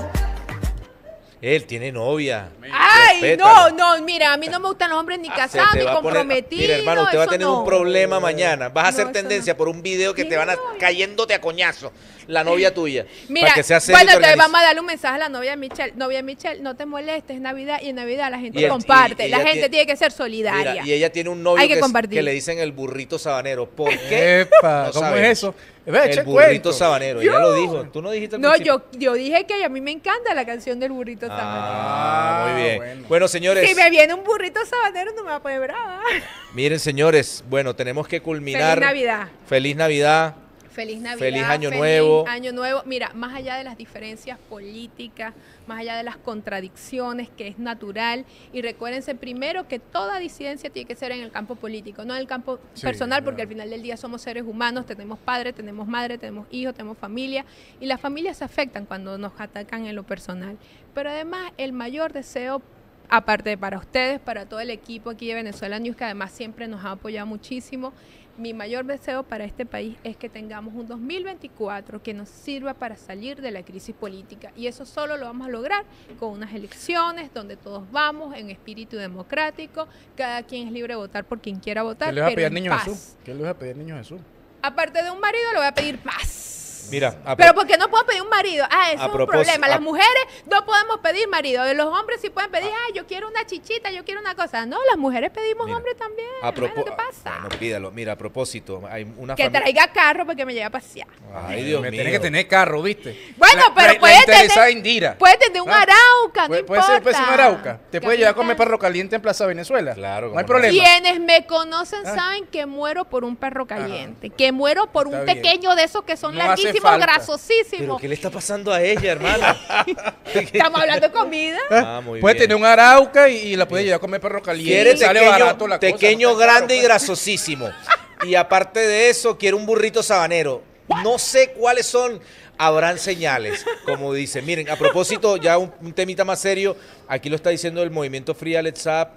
S2: Él tiene novia.
S3: Ay,
S2: Respétalo.
S3: no, mira, a mí no me gustan los hombres ni
S2: Se
S3: casados
S2: te
S3: ni
S2: va a poner-
S3: comprometidos.
S2: Mira, hermano, usted va a
S3: eso
S2: tener
S3: no.
S2: un problema mañana. Vas a
S3: No,
S2: hacer
S3: eso
S2: tendencia
S3: no.
S2: por un video que te
S3: Mira,
S2: van a
S3: no.
S2: cayéndote a coñazo. La novia tuya.
S3: Mira,
S2: para que sea serio y
S3: bueno,
S2: te
S3: te
S2: organice.
S3: vamos a darle un mensaje a la novia de Michelle. Novia Michelle, no te molestes, es Navidad y en Navidad la gente
S2: Y el-
S3: comparte.
S2: y
S3: la
S2: ella
S3: gente
S2: tiene-
S3: tiene que ser solidaria.
S2: Mira, y ella tiene un novio
S3: Hay que
S2: que,
S3: compartir.
S2: que le dicen el burrito sabanero. ¿Por qué?
S1: Epa,
S2: No
S1: ¿cómo
S2: sabemos.
S1: es eso? Ve, echa
S2: El burrito
S1: cuento.
S2: sabanero. Ella lo dijo. Tú no dijiste al
S3: No,
S2: principio?
S3: yo dije que a mí me encanta la canción del burrito sabanero.
S2: Ah, muy bien.
S1: bueno.
S2: Bueno, señores.
S3: Si me viene un burrito sabanero no me va a poner brava.
S2: Miren, señores. Bueno, tenemos que culminar.
S3: Feliz Navidad.
S2: Feliz Navidad.
S3: Feliz Navidad.
S2: Feliz Año Nuevo.
S3: Año Nuevo. Mira, más allá de las diferencias políticas, más allá de las contradicciones, que es natural. Y recuérdense primero que toda disidencia tiene que ser en el campo político, no en el campo
S1: Sí,
S3: personal, porque
S1: claro.
S3: al final del día somos seres humanos, tenemos padre, tenemos madre, tenemos hijos, tenemos familia. Y las familias se afectan cuando nos atacan en lo personal. Pero además, el mayor deseo, aparte de para ustedes, para todo el equipo aquí de Venezuela News, que además siempre nos ha apoyado muchísimo, mi mayor deseo para este país es que tengamos un 2024 que nos sirva para salir de la crisis política. Y eso solo lo vamos a lograr con unas elecciones donde todos vamos en espíritu democrático, cada quien es libre de votar por quien quiera votar,
S1: ¿Qué le vas a
S3: pero
S1: pedir
S3: en
S1: niño
S3: paz.
S1: Jesús? ¿Qué le vas a pedir niño Jesús?
S3: Aparte de un marido, le voy a pedir paz.
S2: Mira,
S3: Pero ¿por qué no puedo pedir un marido? Ah, eso
S2: A
S3: es un
S2: propósito-
S3: problema. Las
S2: a-
S3: mujeres no podemos pedir marido. Los hombres sí pueden pedir, yo quiero una chichita, yo quiero una cosa. No, las mujeres pedimos
S2: Mira,
S3: hombres también.
S2: a
S3: Bueno, ¿qué
S2: propósito.
S3: pasa?
S2: No, pídalo. Mira, a propósito, hay una
S3: Que
S2: familia.
S3: traiga carro porque me lleve a pasear.
S2: Ay, Dios
S1: Me
S2: mío.
S1: tiene que tener carro, ¿viste?
S3: Bueno, pero
S1: la
S3: puede
S1: interesada
S3: tener-
S1: Indira.
S3: Puede tener un
S1: Ah,
S3: arauca, no
S1: Puede ser
S3: importa.
S1: un arauca. Te puede llevar a comer
S3: Capitán.
S1: perro caliente en Plaza Venezuela.
S2: Claro,
S1: No hay
S2: cómo no.
S1: problema.
S3: Quienes me conocen
S1: Ah.
S3: saben que muero por un perro caliente, que muero por
S1: Está
S3: un
S1: bien.
S3: pequeño de esos que son
S1: No hace
S3: larguísimos,
S1: falta.
S2: ¿Pero
S3: grasosísimos.
S2: qué le está pasando a ella, hermana?
S3: Estamos hablando de comida.
S2: Ah, muy
S1: Puede
S2: bien.
S1: tener un arauca y la puede llevar a comer perro caliente.
S2: Quiere
S1: Sale
S2: pequeño,
S1: barato la cosa,
S2: pequeño,
S1: no está
S2: grande y
S1: caro,
S2: grasosísimo. Y aparte de eso, quiere un burrito sabanero. No sé cuáles son, habrán señales, como dice. Miren, a propósito, ya un temita más serio, aquí lo está diciendo el movimiento FreeAlexApp,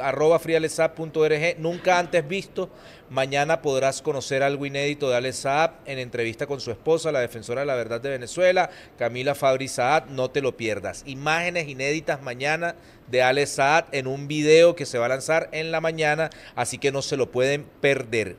S2: @freealexapp.org, nunca antes visto. Mañana podrás conocer algo inédito de Alex Saab en entrevista con su esposa, la defensora de la verdad de Venezuela, Camila Fabri Saad. No te lo pierdas. Imágenes inéditas mañana de Alex Saad en un video que se va a lanzar en la mañana, así que no se lo pueden perder.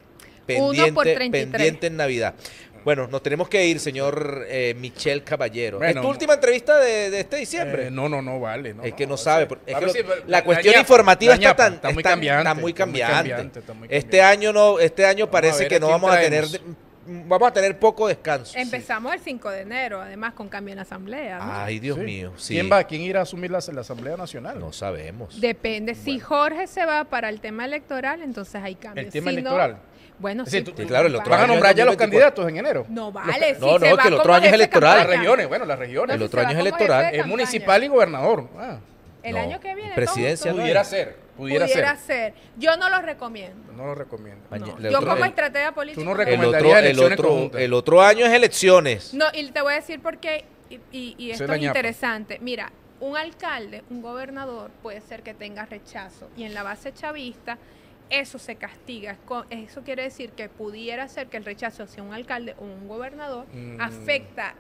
S3: 1 por 33.
S2: Pendiente en Navidad. Bueno, nos tenemos que ir, señor Michel Caballero.
S1: Bueno,
S2: ¿Es tu última entrevista de este diciembre?
S1: No, vale.
S2: Es que no sabe. Es
S1: A
S2: que
S1: ver si-
S2: la cuestión
S1: ñapa,
S2: informativa
S1: la ñapa,
S2: está muy cambiante.
S1: está muy cambiante, está muy
S2: Este
S1: cambiante.
S2: año no, este año
S1: Vamos a
S2: parece
S1: ver
S2: que
S1: a
S2: no
S1: quién
S2: vamos a tener
S1: traemos.
S2: vamos a tener poco descanso.
S3: Empezamos el 5 de enero, además con cambio en la asamblea, ¿no?
S2: Ay, Dios
S1: Sí.
S2: mío. Sí.
S1: ¿Quién irá a asumir la Asamblea Nacional?
S2: No sabemos.
S3: Depende. Si Jorge se va para el tema electoral, entonces hay cambios.
S1: El tema
S3: Si no,
S1: electoral.
S3: bueno,
S1: Es
S3: sí.
S1: decir,
S2: Sí, claro, el
S3: va-
S2: otro
S1: ¿Van a
S2: año
S1: nombrar
S2: es
S1: ya los
S2: 2024.
S1: candidatos en enero?
S3: No vale.
S2: No,
S3: si se
S2: no,
S3: va
S2: que el otro
S3: como
S2: año es
S3: jefe de
S2: electoral.
S1: Las
S3: campaña.
S1: regiones, bueno, las regiones.
S2: El
S3: si
S2: otro
S3: se
S2: año
S3: va
S2: es
S3: como jefe
S2: electoral.
S3: de
S1: Es
S3: campaña.
S1: municipal y gobernador.
S3: El
S2: No,
S3: año que viene.
S2: presidencia
S3: tonto.
S2: no
S1: Pudiera
S2: es.
S1: ser.
S3: Pudiera ser. Yo no lo recomiendo.
S1: No lo recomiendo.
S2: Maña-
S3: No.
S2: el
S3: Yo
S2: otro-
S3: como
S2: el-
S3: estratega política.
S1: Tú no
S3: no.
S1: recomendarías elecciones conjuntas.
S2: el otro año es elecciones.
S3: No, y te voy a decir por qué, y
S1: Esa
S3: esto
S1: es la
S3: es
S1: ñapa.
S3: interesante. Mira, un alcalde, un gobernador, puede ser que tenga rechazo. Y en la base chavista, eso se castiga. Eso quiere decir que pudiera ser que el rechazo hacia un alcalde o un gobernador afecta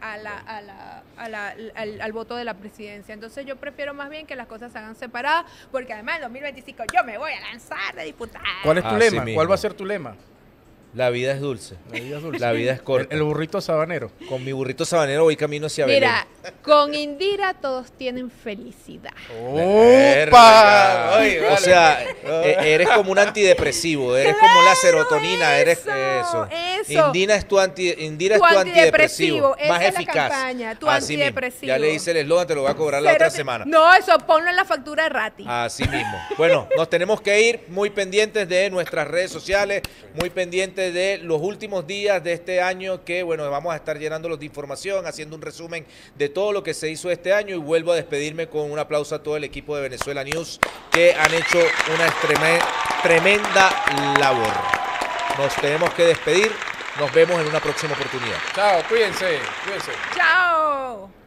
S3: al voto de la presidencia. Entonces yo prefiero más bien que las cosas se hagan separadas, porque además en 2025 yo me voy a lanzar de diputada.
S1: ¿Cuál es tu
S2: Así
S1: lema?
S2: mismo.
S1: ¿Cuál va a ser tu lema?
S2: La vida es dulce.
S1: La vida es dulce.
S2: La vida es corta.
S1: El burrito sabanero.
S2: Con mi burrito sabanero voy camino hacia
S3: Mira, con Indira todos tienen felicidad.
S2: Belén.
S1: ¡Opa! Ay,
S2: O
S1: vale.
S2: sea, eres como un antidepresivo, eres como la serotonina, eres
S3: eso,
S2: eso.
S3: eso.
S2: Indira es tu
S3: Tu
S2: antidepresivo,
S3: antidepresivo, esa
S2: más
S3: es la
S2: eficaz.
S3: campaña, tu
S2: Así mismo.
S3: antidepresivo.
S2: Ya le hice el eslogan, te lo voy a cobrar la otra
S3: Cero-
S2: semana.
S3: No, eso ponlo en la factura de Rati.
S2: Así mismo. Bueno, nos tenemos que ir muy pendientes de nuestras redes sociales, muy pendientes de los últimos días de este año que, bueno, vamos a estar llenándolos de información, haciendo un resumen de todo lo que se hizo este año y vuelvo a despedirme con un aplauso a todo el equipo de Venezuela News que han hecho una tremenda labor. Nos tenemos que despedir, nos vemos en una próxima oportunidad.
S1: Chao, cuídense, cuídense.
S3: Chao.